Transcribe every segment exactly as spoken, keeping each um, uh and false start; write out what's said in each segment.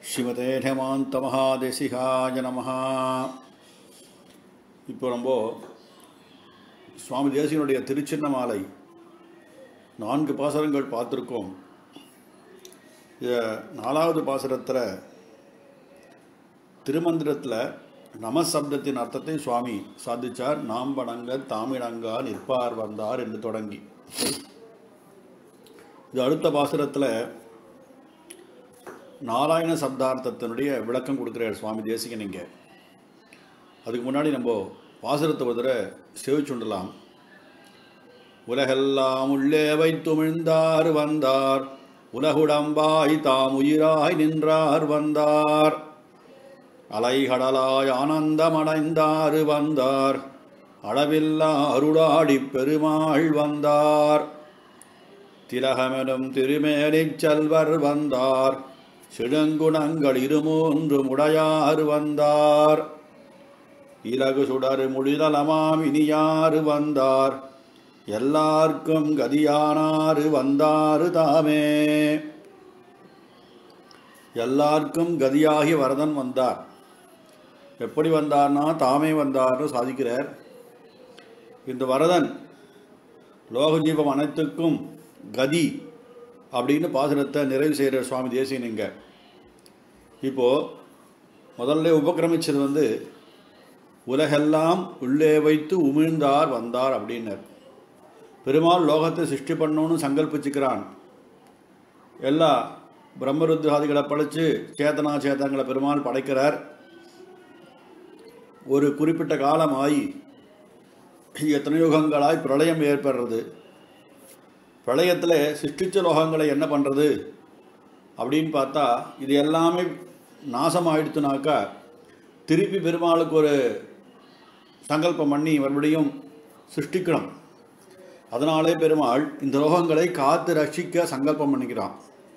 ஸ்ரீமதே ஹேமாந்த மகாதேசிகாய நமஹ. இப்போ நம்ம சுவாமி தேசிகனுடைய திருச்சின்னமாலை நான்கு பாசுரங்கள் பார்த்துருக்கோம். இதை நாலாவது பாசுரத்தில் திருமந்திரத்தில் நமசப்தத்தின் அர்த்தத்தை சுவாமி சாதிச்சார். நாம் வணங்க தாமிழங்கா நிற்பார் வந்தார் என்று தொடங்கி, இது அடுத்த பாசுரத்தில் நாராயண சப்தார்த்தத்தினுடைய விளக்கம் கொடுக்குறார் சுவாமி தேசிகன். இங்கே அதுக்கு முன்னாடி நம்ம பாசுரத்தை ஒரு தடவை சேவிச்சுண்டலாம். உலகெல்லாம் உள்ளே வைத்துமிழ்ந்தார் வந்தார், உலகுடம்பாய் தாம் உயிராய் நின்றார் வந்தார், அலைகடலாய் ஆனந்தமடைந்தார் வந்தார், அளவில்லா அருளாடி பெருமாள் வந்தார், திலகமெனும் திருமேனிச் செல்வர் வந்தார், சிடுங்குணங்கள் இருமூன்று முடையார் வந்தார், இலகு சுடர் முழிதலமாம் இனியாறு வந்தார், எல்லார்க்கும் கதியானாறு வந்தாறு தாமே. எல்லாருக்கும் கதியாகி வரதன் வந்தார். எப்படி வந்தார்னா தாமே வந்தார்னு சாதிக்கிறார். இந்த வரதன் லோகஜீவம் அனைத்துக்கும் கதி அப்படின்னு பாசுரத்தை நிறைவு செய்கிற சுவாமி தேசிகன். இங்கே இப்போது முதல்ல உபக்கிரமிச்சது வந்து உலகெல்லாம் உள்ளே வைத்து உமிழ்ந்தார் வந்தார் அப்படின்னர். பெருமாள் லோகத்தை சிருஷ்டி பண்ணணும்னு சங்கல்பிச்சுக்கிறான். எல்லா பிரம்மருத்ராதிகளை படைத்து சேத்தனா சேத்தங்களை பெருமாள் படைக்கிறார். ஒரு குறிப்பிட்ட காலம் ஆகி எத்தனை யுகங்களாய் பிரளயம் ஏற்படுறது. பிரளயத்தில் சிருஷ்டிச்ச லோகங்களை என்ன பண்ணுறது அப்படின்னு பார்த்தா இது எல்லாமே நாசமாயிடுத்துனாக்கா திருப்பி பெருமாளுக்கு ஒரு சங்கல்பம் பண்ணி மறுபடியும் சிருஷ்டிக்கணும். அதனாலே பெருமாள் இந்த லோகங்களை காத்து ரட்சிக்க சங்கல்பம் பண்ணிக்கிறான்.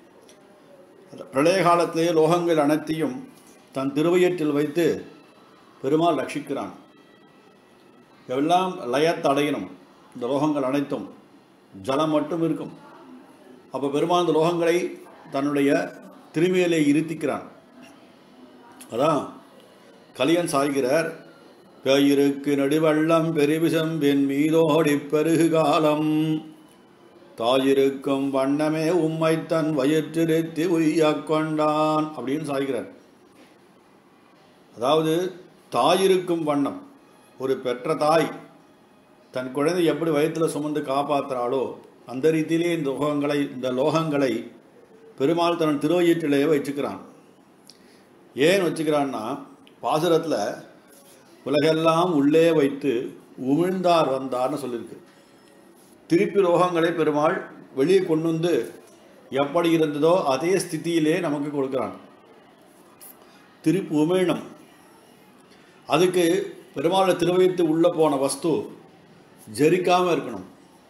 பிரளய காலத்திலேயே லோகங்கள் அனைத்தையும் தன் திருவயிற்றில் வைத்து பெருமாள் ரட்சிக்கிறான். எல்லாம் லயத்தடையணும். இந்த லோகங்கள் அனைத்தும் ஜலம் மட்டும் இருக்கும். அப்போ பெருமாள் இந்த லோகங்களை தன்னுடைய திருமையிலே இருத்திக்கிறான். அதான் கலியன் சாய்கிறார். பேயிருக்கு நடுவள்ளம் பெருவிசம்பின் மீதோடி பெருகு காலம், தாயிருக்கும் வண்ணமே உம்மை தன் வயிற்றிருத்தி உய்ய கொண்டான் அப்படின்னு சாய்கிறார். அதாவது தாயிருக்கும் வண்ணம், ஒரு பெற்ற தாய் தன் குழந்தை எப்படி வயிற்றில் சுமந்து காப்பாற்றுறாளோ அந்த ரீதியிலே இந்த லோகங்களை இந்த லோகங்களை பெருமாள் தன் திருவயிற்றிலேயே வச்சுக்கிறான். ஏன் வச்சுக்கிறான்னா பாசுரத்தில் உலகெல்லாம் உள்ளே வைத்து உமிழ்ந்தார் வந்தார்னு சொல்லியிருக்கு. திருப்பி லோகங்களை பெருமாள் வெளியே கொண்டு வந்து எப்படி இருந்ததோ அதே ஸ்திதியிலே நமக்கு கொடுக்குறான். திருப்பி உமிழ்னம், அதுக்கு பெருமாள் திருவயிற்று உள்ளே போன வஸ்து ஜரிக்காமல் இருக்கணும்.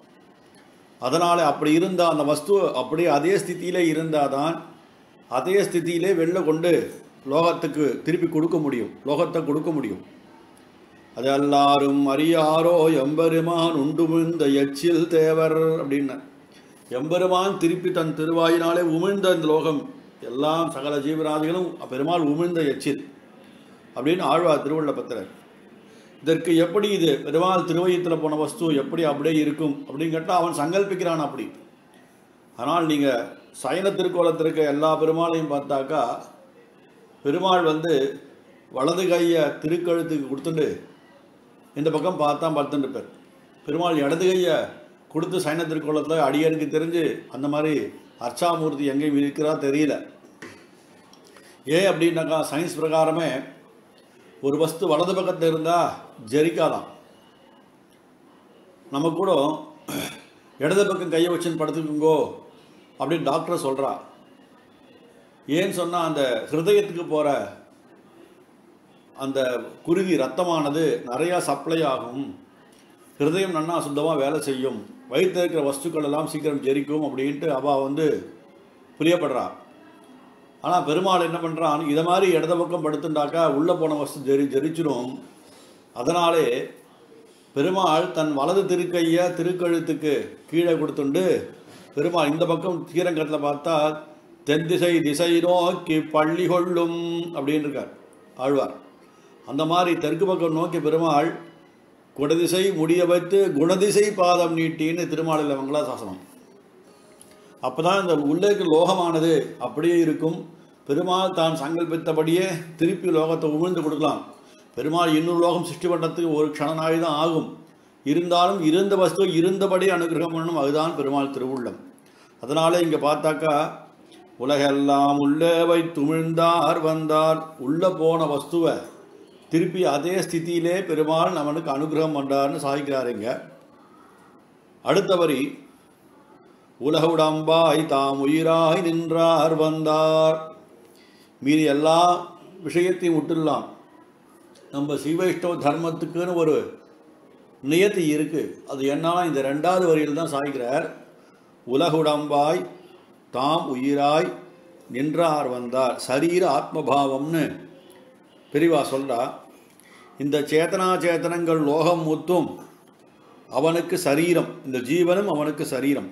அதனால் அப்படி இருந்தால் அந்த வஸ்து அப்படியே அதே ஸ்திதியிலே இருந்தால் தான் அதே ஸ்திதியிலே வெளில கொண்டு லோகத்துக்கு திருப்பி கொடுக்க முடியும், லோகத்தை கொடுக்க முடியும். அது எல்லாரும் அறியாரோ எம்பெருமான் உண்டுமிழ்ந்த எச்சில் தேவர் அப்படின்னு எம்பெருமான் திருப்பி தன் திருவாயினாலே உமிழ்ந்த இந்த லோகம் எல்லாம் சகல ஜீவராதிகளும் பெருமாள் உமிழ்ந்த எச்சில் அப்படின்னு ஆழ்வார் திருவள்ள பத்திரர். இதற்கு எப்படி இது பெருமாள் திருவயிற்றில் போன வஸ்து எப்படி அப்படியே இருக்கும் அப்படின்னு கேட்டால் அவன் சங்கல்பிக்கிறான் அப்படி. ஆனால் நீங்கள் சயன திருக்கோலத்திற்கு எல்லா பெருமாளையும் பார்த்தாக்கா பெருமாள் வந்து வலது கையை திருக்கழுத்துக்கு கொடுத்துட்டு இந்த பக்கம் பார்த்தா பார்த்துட்டு இருப்பார். பெருமாள் இடது கையை கொடுத்து சயன திருக்கோலத்தில் அடியனுக்கு தெரிஞ்சு அந்த மாதிரி அர்ச்சாமூர்த்தி எங்கேயும் இருக்கிறா தெரியல. ஏன் அப்படின்னாக்கா சயின்ஸ் பிரகாரமே ஒரு வஸ்து வலது பக்கத்தில் இருந்தால் ஜரிக்காதான். நம்ம கூட இடது பக்கம் கையை வச்சுன்னு படுத்துக்குங்கோ அப்படின்னு டாக்டர் சொல்கிறா. ஏன்னு சொன்னால் அந்த ஹிருதயத்துக்கு போகிற அந்த குருதி ரத்தமானது நிறையா சப்ளை ஆகும், ஹிருதயம் நன்னா சுத்தமாக வேலை செய்யும், வயிற்றில் இருக்கிற வஸ்துக்கள் எல்லாம் சீக்கிரம் ஜெரிக்கும் அப்படின்ட்டு அவள் வந்து புரியப்படுறா. ஆனால் பெருமாள் என்ன பண்ணுறான், இதை மாதிரி இடது பக்கம் படுத்துட்டாக்கா உள்ளே போன வஸ்து ஜெரி ஜெரிச்சிடும். அதனாலே பெருமாள் தன் வலது திருக்கையை திருக்கழுத்துக்கு கீழே கொடுத்துண்டு பெருமாள் இந்த பக்கம் ஸ்ரீரங்கத்தில் பார்த்தா தென் திசை திசை நோக்கி பள்ளி கொள்ளும் அப்படின்னு இருக்கார் ஆழ்வார். அந்த மாதிரி தெற்கு பக்கம் நோக்கி பெருமாள் குடதிசை முடிய வைத்து குணதிசை பாதம் நீட்டின்னு திருமாலில் மங்களாசாசனம். அப்போ தான் இந்த உள்ளே லோகமானது அப்படியே இருக்கும். பெருமாள் தான் சங்கல்பித்தபடியே திருப்பி லோகத்தை உமிழ்ந்து கொடுக்கலாம். பெருமாள் இன்னொரு லோகம் சிருஷ்டி பண்ணுறதுக்கு ஒரு க்ஷணநாழி தான் ஆகும். இருந்தாலும் இருந்த வஸ்து இருந்தபடி அனுகிரகம் பண்ணணும். அதுதான் பெருமாள் திருவுள்ளம். அதனால் இங்கே பார்த்தாக்கா உலகெல்லாம் உள்ளே வைத்துமிழ்ந்தார் வந்தார். உள்ளே போன வஸ்துவை திருப்பி அதே ஸ்திதியிலே பெருமாள் நம்மனுக்கு அனுகிரகம் பண்ணுறார்னு சாதிக்கிறாருங்க. அடுத்த வரி உலகுடம்பாய் தாம் உயிராய் நின்றார் வந்தார். மீறி எல்லா விஷயத்தையும் விட்டுடலாம். நம்ம ஸ்ரீவைஷ்ணவ தர்மத்துக்குன்னு ஒரு நியத்தி இருக்குது. அது என்னன்னா இந்த ரெண்டாவது வரியில் தான் சாய்கிறார். உலகுடம்பாய் தாம் உயிராய் நின்றார் வந்தார். சரீர ஆத்மபாவம்னு பெரிவா சொல்றா. இந்த சேத்தனா சேத்தனங்கள் லோகம் முத்தும் அவனுக்கு சரீரம். இந்த ஜீவனும் அவனுக்கு சரீரம்.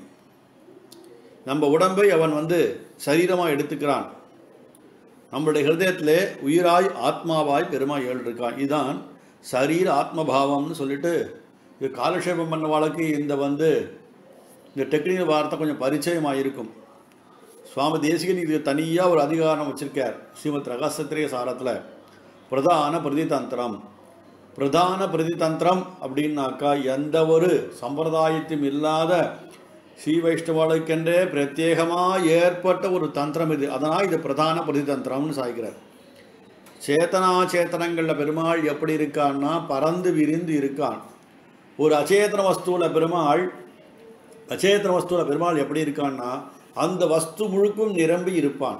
நம்ம உடம்பை அவன் வந்து சரீரமாக எடுத்துக்கிறான். நம்மளுடைய ஹிருதயத்திலே உயிராய் ஆத்மாவாய் பெருமாள் இருக்கான். இதுதான் சரீர ஆத்மபாவம்னு சொல்லிட்டு இது காலக்ஷேபம் பண்ண வாழ்க்கை இந்த வந்து இந்த டெக்னிக்கல் வார்த்தை கொஞ்சம் பரிச்சயமாக இருக்கும். சுவாமி தேசிகன் இது தனியாக ஒரு அதிகாரம் வச்சிருக்கார் ஸ்ரீமத் ரகசியத்திரிய சாரத்தில். பிரதான பிரதிதந்திரம். பிரதான பிரதிதந்திரம் அப்படின்னாக்கா எந்த ஒரு சம்பிரதாயத்தையும் இல்லாத ஸ்ரீ வைஷ்ணவர்களுக்கென்றே பிரத்யேகமாக ஏற்பட்ட ஒரு தந்திரம் இது. அதனால் இது பிரதான பிரதிதந்திரம்னு சாய்க்கிறார். சேத்தனா சேத்தனங்களில் பெருமாள் எப்படி இருக்கான்னா பறந்து விரிந்து இருக்கான். ஒரு அச்சேதன வஸ்துவில் பெருமாள் அச்சேதன வஸ்துவில் பெருமாள் எப்படி இருக்கான்னா அந்த வஸ்து முழுக்கும் நிரம்பி இருப்பான்.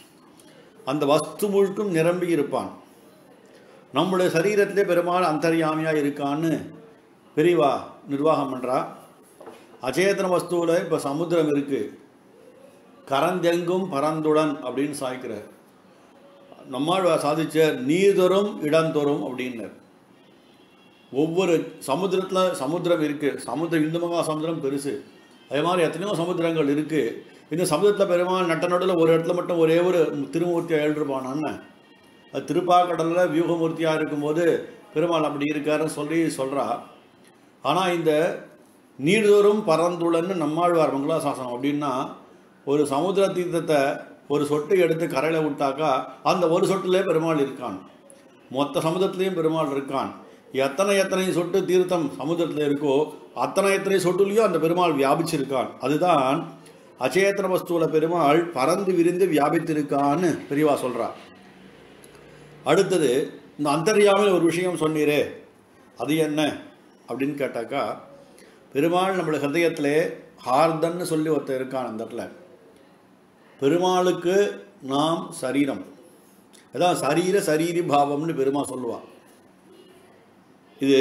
அந்த வஸ்து முழுக்கும் நிரம்பி இருப்பான். நம்முடைய சரீரத்திலே பெருமாள் அந்தர்யாமியாக இருக்கான்னு பெரியவா நிர்வாகம் பண்ணுறா. அச்சேதன வஸ்துவில் இப்போ சமுத்திரம் இருக்குது. கரந்தெங்கும் பரந்துடன் அப்படின்னு சாய்க்கிறார். நம்மால் சாதிச்ச நீர்தொரும் இடந்தொரும் அப்படின்னார். ஒவ்வொரு சமுத்திரத்தில் சமுத்திரம் இருக்குது. சமுத்திரம் இந்து மகா சமுத்திரம் பெருசு. அதே மாதிரி எத்தனையோ சமுத்திரங்கள் இருக்குது. இந்த சமுத்திரத்தில் பெருமாள் நட்ட நடுவில் ஒரு இடத்துல மட்டும் ஒரே ஒரு திருமூர்த்தியாக எழுதிருப்பானான்னு அது திருப்பாக்கடலில் வியூகமூர்த்தியாக இருக்கும்போது பெருமாள் அப்படி இருக்காருன்னு சொல்லி சொல்கிறா. ஆனால் இந்த நீர்தோறும் பரந்துள்ளன்னு நம்மாழ்வார் மங்களாசாசனம் அப்படின்னா ஒரு சமுத்திர தீர்த்தத்தை ஒரு சொட்டு எடுத்து கரையில் விட்டாக்கா அந்த ஒரு சொட்டுலே பெருமாள் இருக்கான். மொத்த சமுதிரத்துலேயும் பெருமாள் இருக்கான். எத்தனை எத்தனை சொட்டு தீர்த்தம் சமுதிரத்தில் இருக்கோ அத்தனை எத்தனை சொட்டுலேயும் அந்த பெருமாள் வியாபிச்சிருக்கான். அதுதான் அச்சேதன வஸ்துவில் பெருமாள் பறந்து விரிந்து வியாபித்திருக்கான்னு பெரியவா சொல்கிறார். அடுத்தது இந்த அந்தர்யாமில் ஒரு விஷயம் சொன்னீரே அது என்ன அப்படின்னு கேட்டாக்கா பெருமாள் நம்மளோட ஹிருதயத்திலே ஹார்தன்னு சொல்லி ஒருத்தர் இருக்கான். அந்த இடத்துல பெருமாளுக்கு நாம் சரீரம். அதான் சரீர சரீரி பாவம்னு பெருமாள் சொல்லுவான். இது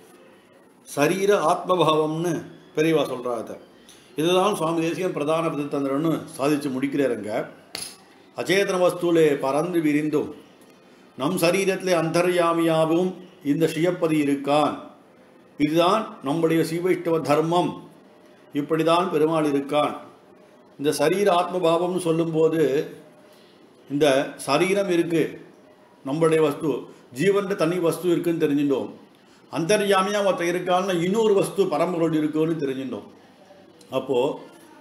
சரீர ஆத்மபாவம்னு பெரியவா சொல்கிறாங்க. இதுதான் சுவாமி தேசிகன் பிரதான பிரதிதந்திரம்னு சாதித்து முடிக்கிறாருங்க. அச்சேதன வஸ்துலே பறந்து விரிந்தும் நம் சரீரத்திலே அந்தர்யாமியாகவும் இந்த ஸ்ரீயப்பதி இருக்கான். இதுதான் நம்முடைய ஸ்ரீவைஷ்ணவ தர்மம். இப்படி தான் பெருமாள் இருக்கான். இந்த சரீர ஆத்மபாவம்னு சொல்லும்போது இந்த சரீரம் இருக்குது, நம்மளுடைய வஸ்து, ஜீவன் தனி வஸ்து இருக்குன்னு தெரிஞ்சுட்டோம். அந்தர்யாமியாக ஒருத்தர் இருக்கான்னு இன்னொரு வஸ்து பரம்பரோடு இருக்குன்னு தெரிஞ்சுட்டோம். அப்போது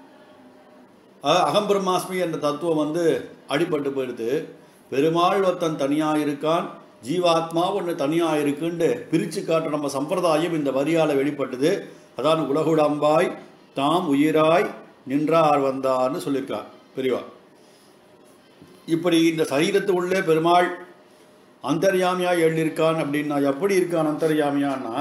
அகம் பிரம்மாஸ்மி என்ற தத்துவம் வந்து அடிபட்டு போயிடுது. பெருமாள் ஒருத்தன் தனியாக இருக்கான், ஜீவாத்மா ஒன்று தனியாக இருக்குன்னு பிரித்து காட்டுற நம்ம சம்பிரதாயம் இந்த வரியால் வெளிப்பட்டது. அதான் உலகுடம்பாய் தாம் உயிராய் நின்றார் வந்தார்னு சொல்லியிருக்கார் பெரியவா. இப்படி இந்த சரீரத்து உள்ளே பெருமாள் அந்தர்யாமியாக எழுதியிருக்கான். அப்படின்னா எப்படி இருக்கான் அந்தர்யாமியான்னா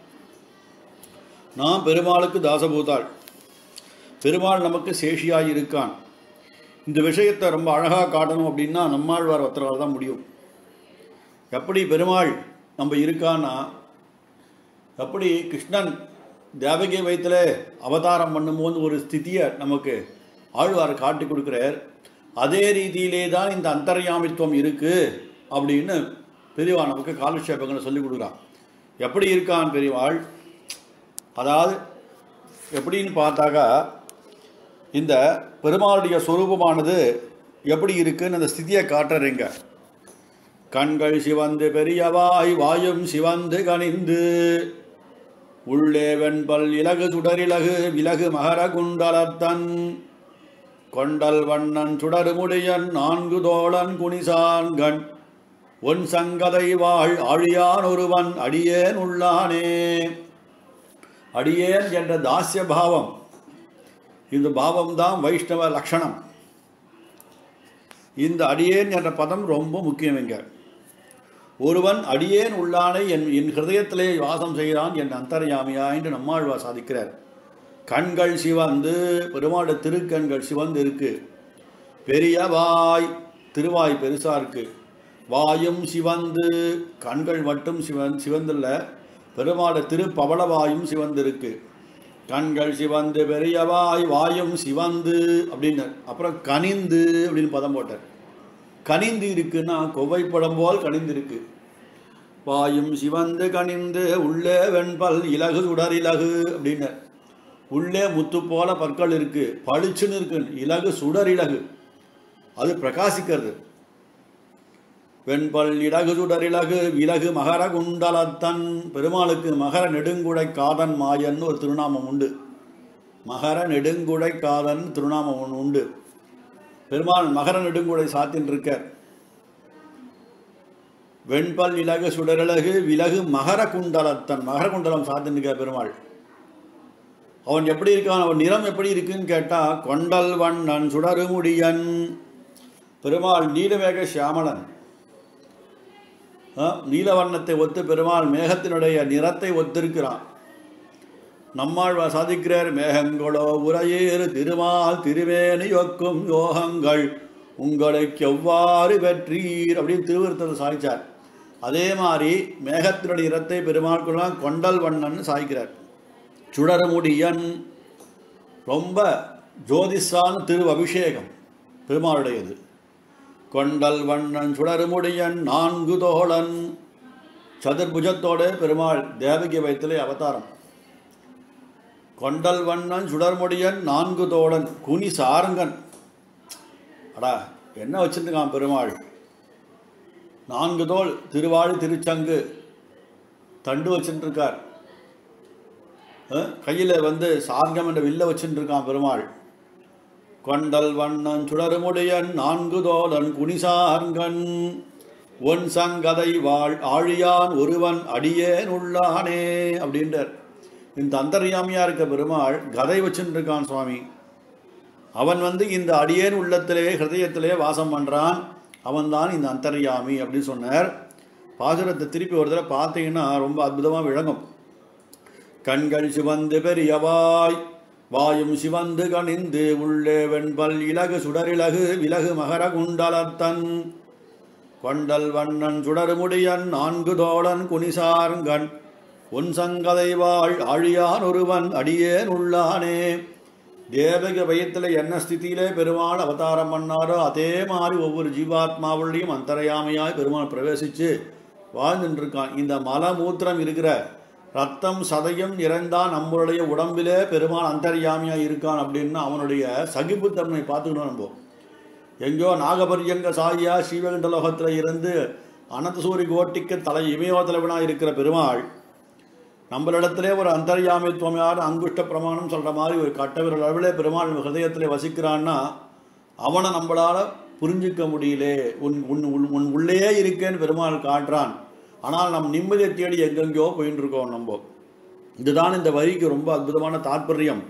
நாம் பெருமாளுக்கு தாசபூதாள், பெருமாள் நமக்கு சேஷியாக இருக்கான். இந்த விஷயத்தை ரொம்ப அழகாக காட்டணும் அப்படின்னா நம்மாழ்வார் ஒருத்தரால் தான் முடியும். எப்படி பெருமாள் நம்ம இருக்கான்னா எப்படி கிருஷ்ணன் தேவகி வயிற்றில் அவதாரம் பண்ணும்போது ஒரு ஸ்திதியை நமக்கு ஆழ்வார் காட்டி கொடுக்குறார். அதே ரீதியிலே தான் இந்த அந்தர்யாமித்துவம் இருக்குது அப்படின்னு பெரியவா நமக்கு காலக்ஷேபங்களை சொல்லி கொடுக்குறான். எப்படி இருக்கான் பெரியவாள்? அதாவது எப்படின்னு பார்த்தாக்கா இந்த பெருமாளுடைய சொரூபமானது எப்படி இருக்குன்னு அந்த ஸ்திதியை காட்டுறீங்க. கண்கள் சிவந்து பெரியவாய் வாயும் சிவந்து கனிந்து உள்ளே வெண்பல் இலகு சுடரிலகு விலகு மகர குண்டலத்தன் கொண்டல் வண்ணன் சுடருமுடியன் நான்கு தோழன் குனிசான்கண் ஒன் சங்கதை வாழ் ஆழியான் ஒருவன் அடியேன் உள்ளானே. அடியேன் என்ற தாஸ்ய பாவம், இந்த பாவம்தான் வைஷ்ணவ லட்சணம். இந்த அடியேன் என்ற பதம் ரொம்ப முக்கியமிங்க. ஒருவன் அடியேன் உள்ளானை என் என் ஹிருதயத்திலே வாசம் செய்கிறான் என் அந்தர்யாமியா என்று நம்மாழ்வார் சாதிக்கிறார். கண்கள் சிவந்து, பெருமாட திருக்கண்கள் சிவந்து இருக்கு. பெரிய வாய், திருவாய் பெருசா இருக்கு. வாயும் சிவந்து, கண்கள் மட்டும் சிவன் சிவந்துள்ள பெருமாட திரு பவளவாயும் சிவந்திருக்கு. கண்கள் சிவந்து பெரியவாய் வாயும் சிவந்து அப்படின்னு அப்புறம் கனிந்து அப்படின்னு பதம் போட்டார். கனிந்து இருக்குன்னா கொவ்வைப்படம் போல் கனிந்து இருக்கு. வாயும் சிவந்து கனிந்து உள்ளே வெண்பல் இலகு சுடர் இலகு அப்படின்னு உள்ளே முத்து போல பற்கள் இருக்கு, பளிச்சுன்னு இருக்கு. இலகு சுடர் இலகு, அது பிரகாசிக்கிறது. வெண்பல் இலகு சுடர் இலகு விலகு மகர குண்டலத்தன், பெருமாளுக்கு மகர நெடுங்குடை காதன் மாயன் ஒரு திருநாமம் உண்டு. மகர நெடுங்குடை காதன் திருநாமம் ஒன்று உண்டு. பெருமாள் மகர நெடுங்குடை சாத்தின் இருக்கார். வெண்பல் இலகு சுடரிலகு விலகு மகர குண்டலத்தன், மகர குண்டலம் சாத்தின் இருக்கார் பெருமாள். அவன் எப்படி இருக்கான், அவன் நிறம் எப்படி இருக்குன்னு கேட்டா கொண்டல் வண்ணன் சுடருமுடியன். பெருமாள் நீலமேக சியாமலன், நீலவண்ணத்தை ஒத்து பெருமாள் மேகத்தினுடைய நிறத்தை ஒத்திருக்கிறான். நம்மாழ்வார் சாதிக்கிறார், மேகங்களோ உரையேறு திருமால் திருவேணி ஒக்கும் யோகங்கள் உங்களுக்கு எவ்வாறு வெற்றீர் அப்படின்னு திருவிருத்தத்தை சாதிச்சார். அதே மாதிரி மேகத்தினுடைய நிறத்தை பெருமாள் கொண்டல் வண்ணன் சாய்க்கிறார். சுடரமுடியன், ரொம்ப ஜோதிஷான திரு அபிஷேகம் பெருமாளுடையது. கொண்டல் வண்ணன் சுடருமுடியன் நான்கு தோழன், சதுர்புஜத்தோடு பெருமாள் தேவகி வயத்திலே அவதாரம். கொண்டல் வண்ணன் சுடர்முடியன் நான்கு தோழன் குனி சாரங்கன். அடா என்ன வச்சுருக்கான் பெருமாள், நான்கு தோள் திருவாழி திருச்சங்கு தண்டு வச்சுருக்கார். கையில் வந்து சார்கம் என்ற வில்ல வச்சுருக்கான் பெருமாள். கொண்டல் வண்ணன் சுடருமுடியன் நான்கு தோழன் குனிசார்கன் ஒன் சங்கதை வாழ் ஆழியான் ஒருவன் அடியேன் உள்ளானே அப்படின்றார். இந்த அந்தர்யாமியா இருக்க பெருமாள் கதை வச்சுருக்கான் சுவாமி. அவன் வந்து இந்த அடியேன் உள்ளத்திலே ஹிருதயத்திலே வாசம் பண்ணுறான், அவன்தான் இந்த அந்தர்யாமி அப்படின்னு சொன்னார். பாசுரத்தை திருப்பி ஒரு தடவை பார்த்தீங்கன்னா ரொம்ப அற்புதமாக விளங்கும். கண்கள் சிவந்து பெரியவாய் வாயும் சிவந்து கனிந்து உள்ளே வெண்பல் இலகு சுடரிலகு விலகு மகர குண்டலத்தன் கொண்டல் வண்ணன் சுடருமுடியன் நான்கு தோழன் குனிசார்கண் உன் சங்கதை வாழ் ஆழியான் ஒருவன் அடியேன் உள்ளானே. தேவக வயத்தில் என்ன ஸ்திதியிலே பெருமாள் அவதாரம் பண்ணாரோ அதே மாதிரி ஒவ்வொரு ஜீவாத்மாவுடையும் அந்தரையாமையாய் பெருமாள் பிரவேசித்து வாழ்ந்துட்டுருக்கான். இந்த மலமூத்திரம் இருக்கிற ரத்தம் சதயம் இறந்தான் நம்மளுடைய உடம்பிலே பெருமாள் அந்தர்யாமியாக இருக்கான் அப்படின்னா அவனுடைய சகிப்புத்தன்மை பார்த்துக்கணும். நம்ம எங்கோ நாகபரியங்க சாயியா ஸ்ரீவைகுண்ட லோகத்தில் இருந்து அனந்தசூரி கோட்டிக்கு தலை இமயோதலவனாக இருக்கிற பெருமாள் நம்மளிடத்திலே ஒரு அந்தர்யாமித்துவமையான அங்குஷ்ட பிரமாணம் சொல்கிற மாதிரி ஒரு கட்டவிரல் அளவிலே பெருமாள் ஹிருதயத்திலே வசிக்கிறான்னா அவனை நம்மளால் புரிஞ்சிக்க முடியலே. உன் உன் உன் உள்ளே இருக்கேன்னு பெருமாள் காட்டுறான். ஆனால் நம் நிம்மதியை தேடி எங்கெங்கோ போயின்னு இருக்கோம் நம்ம. இதுதான் இந்த வரிக்கு ரொம்ப அற்புதமான தாற்பயம்.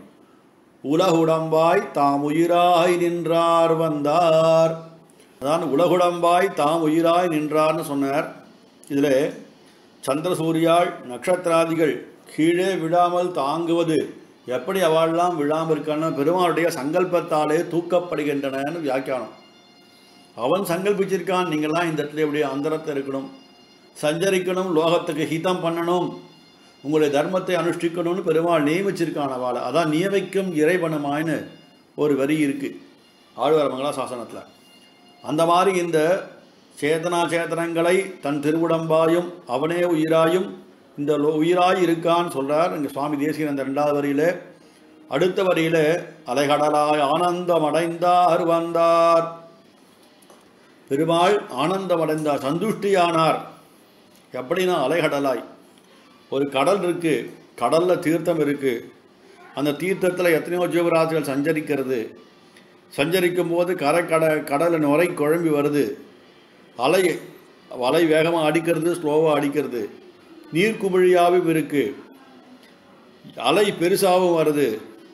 உலகுடம்பாய் தாம் உயிராய் நின்றார் வந்தார், அதான் உலகுடம்பாய் தாம் உயிராய் நின்றார்னு சொன்னார். இதில் சந்திரசூரியாள் நட்சத்திராதிகள் கீழே விழாமல் தாங்குவது எப்படி அவள்லாம் விழாமல் இருக்கான்னு பெருமாளுடைய சங்கல்பத்தாலே தூக்கப்படுகின்றனன்னு வியாக்கியானம். அவன் சங்கல்பிச்சிருக்கான், நீங்கள்லாம் இந்த இடத்துல எப்படி அந்தரத்தை இருக்கணும், சஞ்சரிக்கணும், லோகத்துக்கு ஹிதம் பண்ணணும், உங்களுடைய தர்மத்தை அனுஷ்டிக்கணும்னு பெருமாள் நியமிச்சிருக்கான் அவளை. அதான் நியமிக்கும் இறைவனமாயின்னு ஒரு வரி இருக்குது ஆழ்வார் மங்களா சாசனத்தில். அந்த மாதிரி இந்த சேதனா சேதனங்களை தன் திருவுடம்பாயும் அவனே உயிராயும் இந்த உயிராய் இருக்கான்னு சொல்கிறார் இங்கே சுவாமி தேசிகன் அந்த ரெண்டாவது வரியில். அடுத்த வரியில் அலைகடலாய் ஆனந்தம் அடைந்தார் வந்தார், பெருமாள் ஆனந்தமடைந்தார், சந்துஷ்டியானார். எப்படின்னா அலைகடலாய் ஒரு கடல் இருக்குது, கடலில் தீர்த்தம் இருக்குது, அந்த தீர்த்தத்தில் எத்தனையோ ஜீவராசிகள் சஞ்சரிக்கிறது. சஞ்சரிக்கும் போது கரை கட கடலில் நுரை குழம்பி வருது, அலை அலை வேகமாக அடிக்கிறது, ஸ்லோவாக அடிக்கிறது, நீர்க்குமிழியாகவும் இருக்குது, அலை பெருசாகவும் வருது,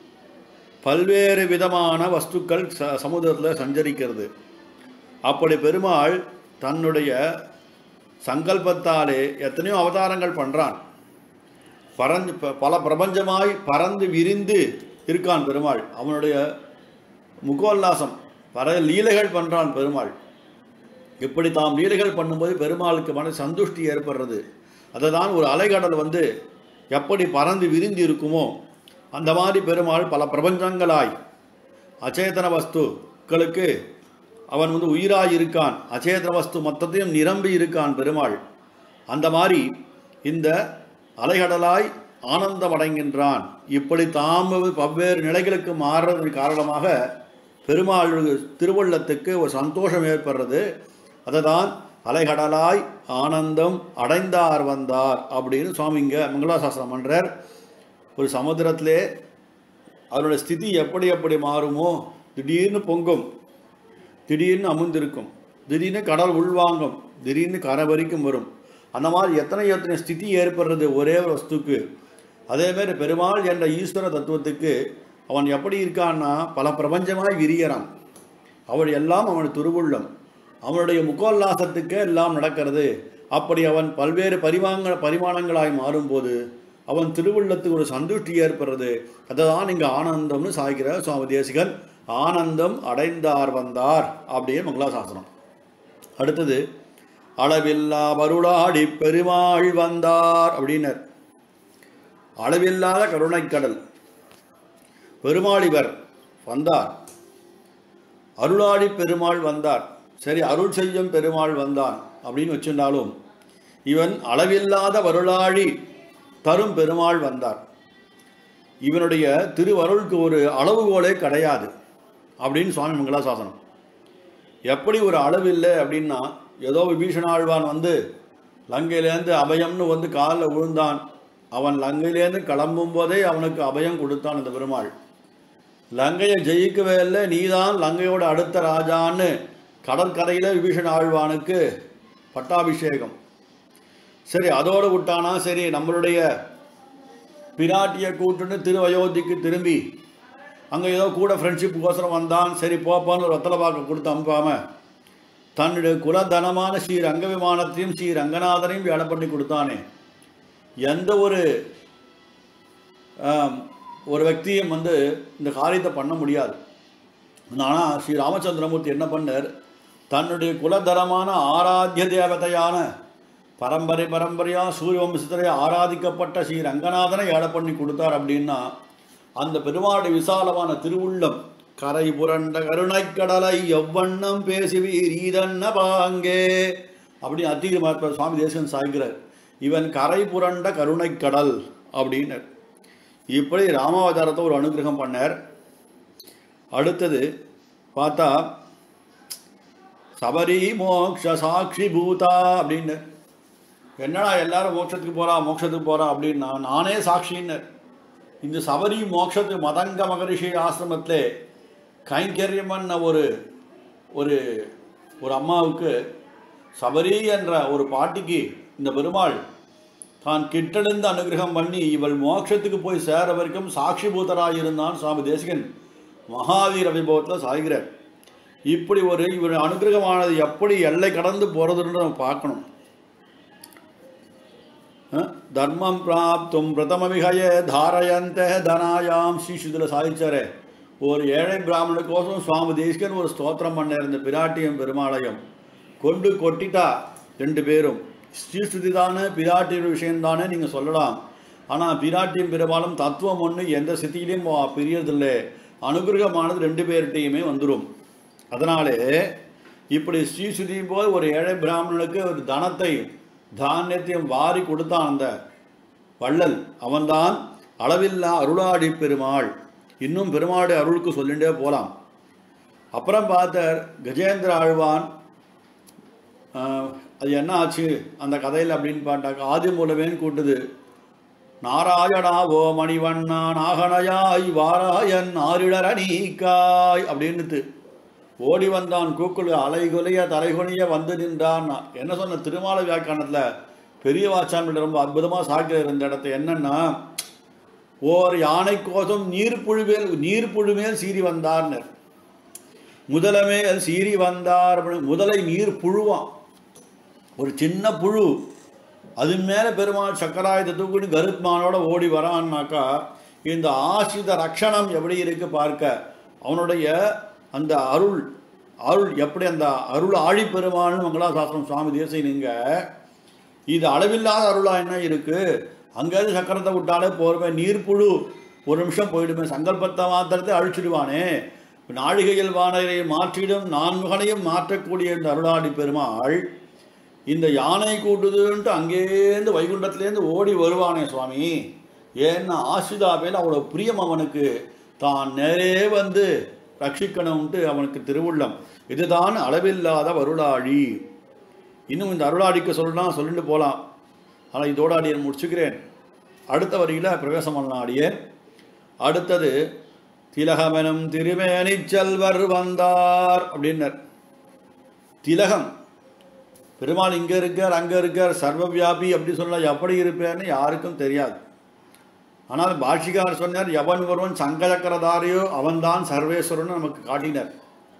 பல்வேறு விதமான வஸ்துக்கள் ச சமுதிரத்தில் சஞ்சரிக்கிறது. அப்படி பெருமாள் தன்னுடைய சங்கல்பத்தாலே எத்தனையோ அவதாரங்கள் பண்ணுறான். பறந்து பல பிரபஞ்சமாய் பறந்து விரிந்து இருக்கான் பெருமாள். அவனுடைய முகோல்லாசம் பல லீலைகள் பண்ணுறான் பெருமாள். இப்படி தாம் லீலைகள் பண்ணும்போது பெருமாளுக்கு மன சந்துஷ்டி ஏற்படுறது. அதை தான் ஒரு அலைகடல் வந்து எப்படி பறந்து விரிந்து இருக்குமோ அந்த மாதிரி பெருமாள் பல பிரபஞ்சங்களாய் அச்சேதன வஸ்துக்களுக்கு அவன் வந்து உயிராய் இருக்கான். அச்சேதன வஸ்து மொத்தத்தையும் நிரம்பி இருக்கான் பெருமாள். அந்த மாதிரி இந்த அலைகடலாய் ஆனந்தம் அடைகின்றான். இப்படி தாம் பல்வேறு நிலைகளுக்கு மாறுறதன் காரணமாக பெருமாள் திருவள்ளத்துக்கு ஒரு சந்தோஷம் ஏற்படுறது. அதை தான் அலைகடலாய் ஆனந்தம் அடைந்தார் வந்தார் அப்படின்னு சுவாமி இங்கே மங்களாசாசனம் பண்ணுறார். ஒரு சமுத்திரத்திலே அதனுடைய ஸ்திதி எப்படி எப்படி மாறுமோ, திடீர்னு பொங்கும், திடீர்னு அமுந்திருக்கும், திடீர்னு கடல் உள்வாங்கும், திடீர்னு கரை வரைக்கும் வரும். அந்த மாதிரி எத்தனை எத்தனை ஸ்திதி ஏற்படுறது ஒரே ஒரு வஸ்துக்கு. அதேமாரி பெருமாள் என்ற ஈஸ்வர தத்துவத்துக்கு அவன் எப்படி இருக்கான்னா பல பிரபஞ்சமாய் விரியறான். அவள் எல்லாம் அவன் திருவுள்ளம், அவனுடைய முகோல்லாசத்துக்கே எல்லாம் நடக்கிறது. அப்படி அவன் பல்வேறு பரிமாண பரிமாணங்களாய் மாறும்போது அவன் திருவுள்ளத்துக்கு ஒரு சந்துஷ்டி ஏற்படுறது. அதை தான் இங்கே ஆனந்தம்னு சாய்கிற சுவாமி தேசிகன். ஆனந்தம் அடைந்தார் வந்தார் அப்படியே மங்களாசாசனம். அடுத்தது அளவில்லா வருளாடி பெருமாள் வந்தார் அப்படின்னர். அளவில்லாத கருணைக்கடல் பெருமாள் இவர் வந்தார். அருளாடி பெருமாள் வந்தார். சரி, அருள் செய்யும் பெருமாள் வந்தான் அப்படின்னு வச்சுட்டாலும் இவன் அளவில்லாத வருளாழி தரும் பெருமாள் வந்தார். இவனுடைய திருவருளுக்கு ஒரு அளவுகோலே கிடையாது அப்படின்னு சுவாமி மங்களாசாசனம். எப்படி ஒரு அளவு இல்லை அப்படின்னா, ஏதோ விபீஷணாழ்வான் வந்து லங்கையிலேருந்து அபயம்னு வந்து காலில் விழுந்தான். அவன் லங்கையிலேருந்து கிளம்பும் போதே அவனுக்கு அபயம் கொடுத்தான் இந்த பெருமாள். லங்கையை ஜெயிக்கவே இல்லை, நீதான் லங்கையோட அடுத்த ராஜான்னு கடற்கரையில் விபீஷண ஆழ்வானுக்கு பட்டாபிஷேகம். சரி, அதோடு விட்டானா. சரி, நம்மளுடைய பிராட்டியை கூட்டுன்னு திரு அயோத்திக்கு திரும்பி அங்கே ஏதோ கூட ஃப்ரெண்ட்ஷிப்புக்கோசரம் வந்தான். சரி போப்பான்னு ஒரு வெத்தலை பாக்க கொடுத்து அனுப்பாமல் தன்னுடைய குலதனமான ஸ்ரீ ரங்க விமானத்தையும் ஸ்ரீ ரங்கநாதனையும் வேலை பண்ணி கொடுத்தானே. எந்த ஒரு ஒரு వ్యక్తిயும் வந்து இந்த காரியத்தை பண்ண முடியாது. ஆனால் ஸ்ரீ ராமச்சந்திரமூர்த்தி என்ன பண்ணார், தன்னுடைய குலதரமான ஆராத்திய தேவதையான பரம்பரை பரம்பரையாக சூரிய வம்சத்திலே ஆராதிக்கப்பட்ட ஸ்ரீ ரங்கநாதனை ஏழை பண்ணி கொடுத்தார். அப்படின்னா அந்த பெருமாளுடைய விசாலமான திருவுள்ளம் கரை புரண்ட கருணைக்கடலை எவ்வண்ணம் பேசுவீர் ஈதன்ன பாங்கே அப்படி அத்திகிர சுவாமி தேசிகன் சாய்கிறார். இவன் கரை புரண்ட கருணைக்கடல் அப்படின்னு இப்படி ராமாவதாரத்தை ஒரு அனுகிரகம் பண்ணார். அடுத்தது பார்த்தா சபரி மோக்ஷ சாட்சி பூதா அப்படின்னு, என்னடா எல்லாரும் மோட்சத்துக்கு போகிறா மோட்சத்துக்கு போகிறா அப்படின்னா நானே சாட்சின்னு. இந்த சபரி மோட்சத்துக்கு மதங்க மகரிஷி ஆசிரமத்திலே கைங்கரியமன்ன ஒரு ஒரு ஒரு அம்மாவுக்கு சபரி என்ற ஒரு பாட்டிக்கு இந்த பெருமாள் தான் கிட்டெழுந்து அனுகிரகம் பண்ணி இவள் மோட்சத்துக்கு போய் சேர வரைக்கும் சாட்சி பூதராக இருந்தான் சுவாமி தேசிகன் மகாவீர வைபவத்தில் சாய்கிறார். இப்படி ஒரு இவர் அனுகிரகமானது எப்படி எல்லை கடந்து போகிறதுன்னு நம்ம பார்க்கணும். தர்மம் பிராப்தும் பிரதமவிகய தாரயந்த தனாயாம் ஸ்ரீசுதில் சாதிச்சாரே. ஒரு ஏழை பிராமணனுக்கோசம் சுவாமி தேசிகன் ஒரு ஸ்தோத்திரம் பண்ண இருந்த பிராட்டியும் பெருமாளையும் கொண்டு கொட்டிட்டா ரெண்டு பேரும். ஸ்ரீஸ்துதி தானே பிராட்டியோட விஷயம்தானே நீங்கள் சொல்லலாம். ஆனால் பிராட்டியும் பெருமாளும் தத்துவம் ஒன்று எந்த ஸ்திதியிலையும் பிரியறதில்லை. அனுகிரகமானது ரெண்டு பேர்கிட்டையுமே வந்துடும். அதனாலே இப்படி ஸ்ரீஸ்துதியும் போது ஒரு ஏழை பிராமணனுக்கு ஒரு தனத்தையும் தானியத்தையும் வாரி கொடுத்தான் அந்த வள்ளல். அவன்தான் அளவில்லா அருளாடி பெருமாள். இன்னும் பெருமாளுடைய அருளுக்கு சொல்லிகிட்டே போகலாம். அப்புறம் பார்த்தார் கஜேந்திர ஆழ்வான் அது என்ன ஆச்சு அந்த கதையில் அப்படின்னு பார்த்தாக்கா ஆதி மூலமேன்னு கூட்டுது. நாராயணா ஓ மணிவண்ணா நாகனையாய் வாராயன் ஆரிடர நீக்காய் அப்படின்னுட்டு ஓடி வந்தான் கூக்குழு அலைகுலைய தலைகுனிய வந்து நின்றான். என்ன சொன்ன திருமால வியாக்கியானத்தில் பெரிய வாச்சான் ரொம்ப அற்புதமாக சாக்கிற இருந்த இடத்த என்னன்னா, ஓர் யானை கோசம் நீர்ப்புழுமேல் நீர்ப்புழுமேல் சீறி வந்தார்னர். முதலமேல் சீறி வந்தார். முதலை நீர் புழுவான், ஒரு சின்ன புழு, அது மேலே பெருமாள் சக்கராயத்தை தூக்கிட்டு கருத்மானோட ஓடி வரான்னாக்கா இந்த ஆசிரித ரக்ஷணம் எப்படி இருக்கு பார்க்க. அவனுடைய அந்த அருள் அருள் எப்படி அந்த அருள் ஆழி பெருமாள்னு மங்களாசாஸ்திரம் சுவாமி தேசிகனுங்க. இது அளவில்லாத அருளா என்ன இருக்கு. அங்கேருந்து சக்கரத்தை விட்டாலே போருமே, நீர்ப்புழு ஒரு நிமிஷம் போயிடுமே, சங்கல்பத்தை மாத்திரத்தை அழிச்சிடுவானே, நாழிகையில் வானரை மாற்றிடும் நான்முகனையும் மாற்றக்கூடிய இந்த அருளாடி பெருமாள் இந்த யானை கூட்டுதுன்ட்டு அங்கேருந்து வைகுண்டத்துலேருந்து ஓடி வருவானே சுவாமி. ஏன்னா ஆசிதாபேல் அவ்வளோ பிரியம் அவனுக்கு, தான் நேரே வந்து ரட்சிக்கணும்ட்டு அவனுக்கு திருவுள்ளம். இதுதான் அளவில்லாத அருளாழி. இன்னும் இந்த அருளாடிக்கு சொல்லலாம் சொல்லிட்டு போகலாம், ஆனால் இதோட அடியை முடிச்சுக்கிறேன். அடுத்த வரியில் பிரவேசம் பண்ணலாம் அடியே. அடுத்தது திலகமெனும் திருமேனி செல்வர் வந்தார் அப்படின்னர். திலகம் பெருமாள் இங்கே இருக்கார் அங்கே இருக்கார் சர்வவியாபி அப்படி சொல்லலாம். எப்படி இருப்பேன்னு யாருக்கும் தெரியாது. ஆனால் பாஷிகார் சொன்னார், எவன் ஒருவன் சங்கச்சக்கரதாரியோ அவன்தான் சர்வேஸ்வரன் நமக்கு காட்டினார்.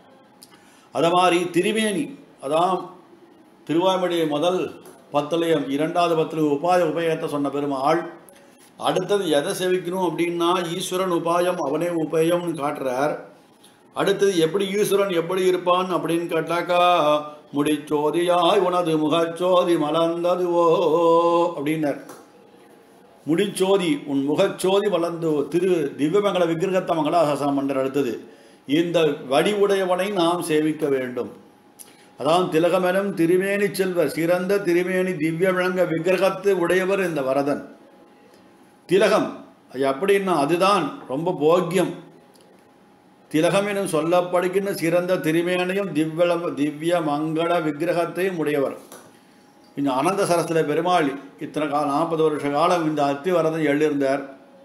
அதை மாதிரி திருமேனி, அதான் திருவாய்மொழி முதல் பத்துலயம் இரண்டாவது பத்துல உபாய உபயத்தை சொன்ன பெருமாள். அடுத்தது எதை சேவிக்கணும் அப்படின்னா ஈஸ்வரன் உபாயம் அவனே உபயம்னு காட்டுறார். அடுத்தது எப்படி ஈஸ்வரன் எப்படி இருப்பான் அப்படின்னு கேட்டாக்கா முடிச்சோதியாய் உனது முகச்சோதி மலர்ந்ததுவோ அப்படின்னார். முடிச்சோதி உன் முகச்சோதி வளர்ந்து திரு திவ்யமங்கல விக்கிரகத்தை மங்களாசாசனம் பண்ற. அடுத்தது இந்த வடிவுடையவனை நாம் சேவிக்க வேண்டும். அதான் திலகமெனும் திருமேனி செல்வர், சிறந்த திருமேனி திவ்ய விளங்க விக்கிரகத்து உடையவர் இந்த வரதன். திலகம் அப்படின்னா அதுதான் ரொம்ப போக்கியம். திலகம் எனும் சொல்லப்படுகின்ற சிறந்த திருமேனையும் திவ்ய திவ்ய மங்கள விக்கிரகத்தையும் உடையவர். இந்த அனந்த சரஸ்தில் பெருமாள் இத்தனை கால நாற்பது வருஷ காலம் இந்த அத்திவரதன் எழுதியிருந்தார்.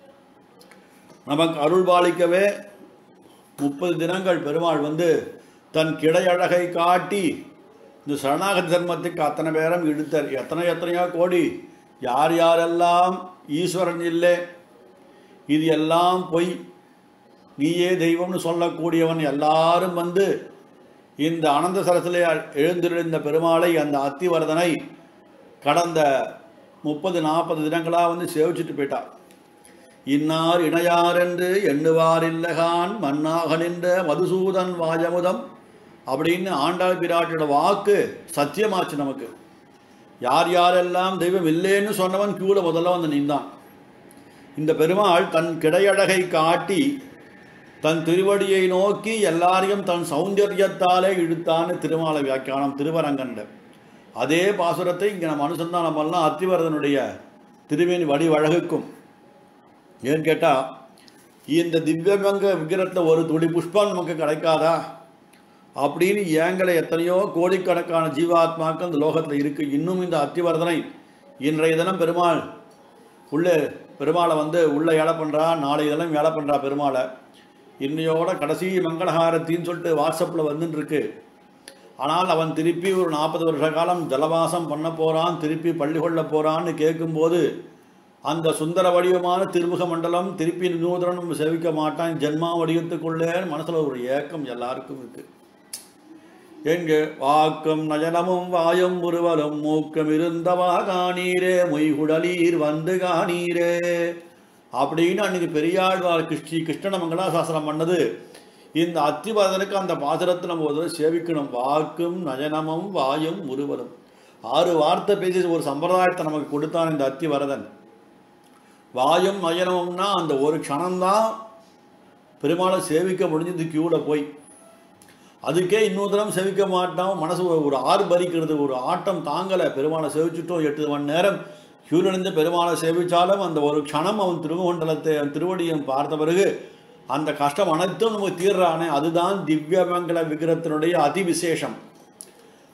நமக்கு அருள் பாலிக்கவே முப்பது தினங்கள் பெருமாள் வந்து தன் கிடையழகை காட்டி இந்த சரணாகதி தர்மத்துக்கு அத்தனை பேரும் இழுத்தார். எத்தனை எத்தனையோ கோடி, யார் யாரெல்லாம் ஈஸ்வரன் இல்லை, இது எல்லாம் பொய், நீயே தெய்வம்னு சொல்லக்கூடியவன் எல்லாரும் வந்து இந்த அனந்த சரசிலே எழுந்திருந்த பெருமாளை அந்த அத்திவரதனை கடந்த முப்பது நாற்பது தினங்களாக வந்து சேவிச்சுட்டு போயிட்டார். இன்னார் இணையார் என்று எண்ணுவார் இல்லகான் மன்னாக நின்ற மதுசூதன் வாஜமுதம் அப்படின்னு ஆண்டாள் பிராட்டியோட வாக்கு சத்தியமாச்சு நமக்கு. யார் யாரெல்லாம் தெய்வம் இல்லைன்னு சொன்னவன் கூட முதல்ல வந்து நின்றான். இந்த பெருமாள் தன் கிடையழகை காட்டி தன் திருவடியை நோக்கி எல்லாரையும் தன் சௌந்தரியத்தாலே இழுத்தான்னு திருமால வியாக்கியானம் திருவரங்கண்ட. அதே பாசுரத்தை இங்கே நம்ம அனுசந்தானம் நம்மெல்லாம் அத்திவரதனுடைய திருமேனி வடிவழகுக்கும். ஏன்னு கேட்டால் இந்த திவ்யமங்க விக்கிரத்தில் ஒரு துளி புஷ்பம் நமக்கு கிடைக்காதா அப்படின்னு ஏங்களை எத்தனையோ கோடிக்கணக்கான ஜீவாத்மாக்கள் இந்த லோகத்தில் இருக்குது. இன்னும் இந்த அத்திவரதனை இன்றைய தினம் பெருமாள் உள்ளே பெருமாளை வந்து உள்ளே வேலை பண்ணுறா, நாளைய தினம் வேலை பண்ணுறா பெருமாளை. இன்னையோட கடைசி மங்களஹாரத்தின்னு சொல்லிட்டு வாட்ஸ்அப்பில் வந்துட்டுருக்கு. ஆனால் அவன் திருப்பி ஒரு நாற்பது வருஷ காலம் ஜலவாசம் பண்ண போகிறான், திருப்பி பள்ளி கொள்ள போகிறான்னு கேட்கும்போது அந்த சுந்தர வடிவமான திருமுக மண்டலம் திருப்பி நூதனம் சேவிக்க மாட்டான் ஜென்மா வடிவத்துக்குள்ளே மனசில் ஒரு ஏக்கம் எல்லாருக்கும் இருக்குது. எங்கே வாக்கும் நயனமும் வாயும் முருவலும் மூக்கம் இருந்தவா காணீரே மொய்குடலீர் வந்து காணீரே அப்படின்னு அன்றைக்கி பெரியாழ்வார் கிருஷ்ணி கிருஷ்ணன மங்களாசாசனம் பண்ணது. இந்த அத்திவரதனுக்கு அந்த பாசுரத்தை நம்ம ஒரு சேவிக்கணும். வாக்கும் நயனமும் வாயும் முருவலும், ஆறு வார்த்தை பேசி ஒரு சம்பிரதாயத்தை நமக்கு கொடுத்தான் இந்த அத்திவரதன். வாயும் நயனமும்னா அந்த ஒரு க்ஷணம்தான் பெருமாளை சேவிக்க முடிஞ்சது கியூவில் போய். அதுக்கே இன்னொரு தரம் சேவிக்க மாட்டான், மனசு ஒரு ஆறு பறிக்கிறது, ஒரு ஆட்டம் தாங்கலை. பெருமாளை சேவிச்சுட்டோம் எட்டு மணி நேரம் கியூலிருந்து பெருமாளை சேவித்தாலும் அந்த ஒரு க்ஷணம் அவன் திருமண்டலத்தை திருவடியும் பார்த்த பிறகு அந்த கஷ்டம் அனைத்தும் நமக்கு தீர்றானே, அதுதான் திவ்யமங்கல விக்கிரத்தினுடைய அதிவிசேஷம்.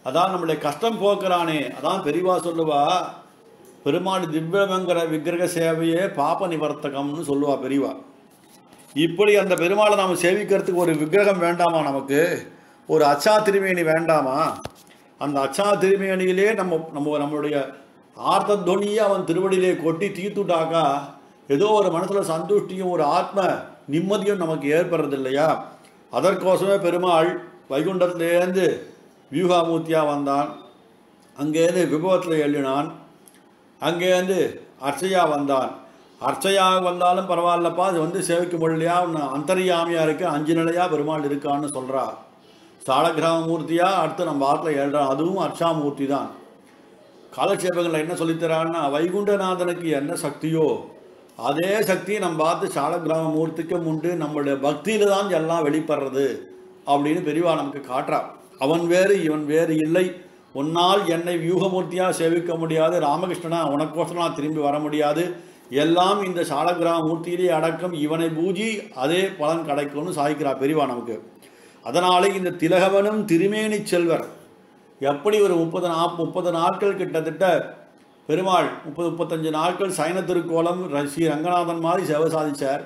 அதான் நம்மளுடைய கஷ்டம் போக்குறானே, அதான் பெரியவா சொல்லுவா, பெருமாள் திவ்யமங்கர விக்கிரக சேவையே பாப நிவர்த்தகம்னு சொல்லுவா பெரியவா. இப்படி அந்த பெருமாளை நாம் சேவிக்கிறதுக்கு ஒரு விக்கிரகம் வேண்டாமா, நமக்கு ஒரு அச்சா திருமேனி வேண்டாமா? அந்த அச்சா திருமேனியிலே நம்ம நம்ம நம்மளுடைய ஆர்த்த துவனியை அவன் திருவடியிலே கொட்டி தீத்துட்டாக்கா ஏதோ ஒரு மனசில் சந்துஷ்டியும் ஒரு ஆத்ம நிம்மதியும் நமக்கு ஏற்படுறது இல்லையா? அதற்கோசமே பெருமாள் வைகுண்டத்திலேருந்து வியூகாமூர்த்தியாக வந்தான், அங்கேருந்து விபவத்தில் எழுதினான், அங்கேருந்து அர்ச்சையா வந்தான். அர்ச்சையாக வந்தாலும் பரவாயில்லப்பா, அது வந்து சேவிக்க முடியலையா, அந்தரியாமியாக இருக்கு, அஞ்சு நிலையாக பெருமாள் இருக்கான்னு சொல்கிறா. சாலக்கிராமமூர்த்தியாக அடுத்து நம்ம ஆட்டில் எழுறான், அதுவும் அர்ச்சாமூர்த்தி தான். காலட்சேபங்களில் என்ன சொல்லித்தரான்னா, வைகுண்டநாதனுக்கு என்ன சக்தியோ அதே சக்தி நம்ம பார்த்து சாலக்கிராமமூர்த்திக்கும் உண்டு, நம்மளுடைய பக்தியில் தான் எல்லாம் வெளிப்படுறது அப்படின்னு பெரியவா நமக்கு காட்டுறா. அவன் வேறு இவன் வேறு இல்லை, உன்னால் என்னை வியூகமூர்த்தியாக சேவிக்க முடியாது, ராமகிருஷ்ணனா உனக்கோசரம் நான் திரும்பி வர முடியாது, எல்லாம் இந்த சாலக்கிராமமூர்த்தியிலே அடக்கம், இவனை பூஜி அதே பலன் கிடைக்கும்னு சாய்க்கிறா பெரியவா நமக்கு. அதனாலே இந்த திலகவனும் திருமேனி செல்வர் எப்படி ஒரு முப்பது நாப் முப்பது நாட்கள் கிட்டத்தட்ட பெருமாள் முப்பது முப்பத்தஞ்சு நாட்கள் சைன திருக்கோலம் ஸ்ரீ ரங்கநாதன் மாதிரி சேவை சாதிச்சார்.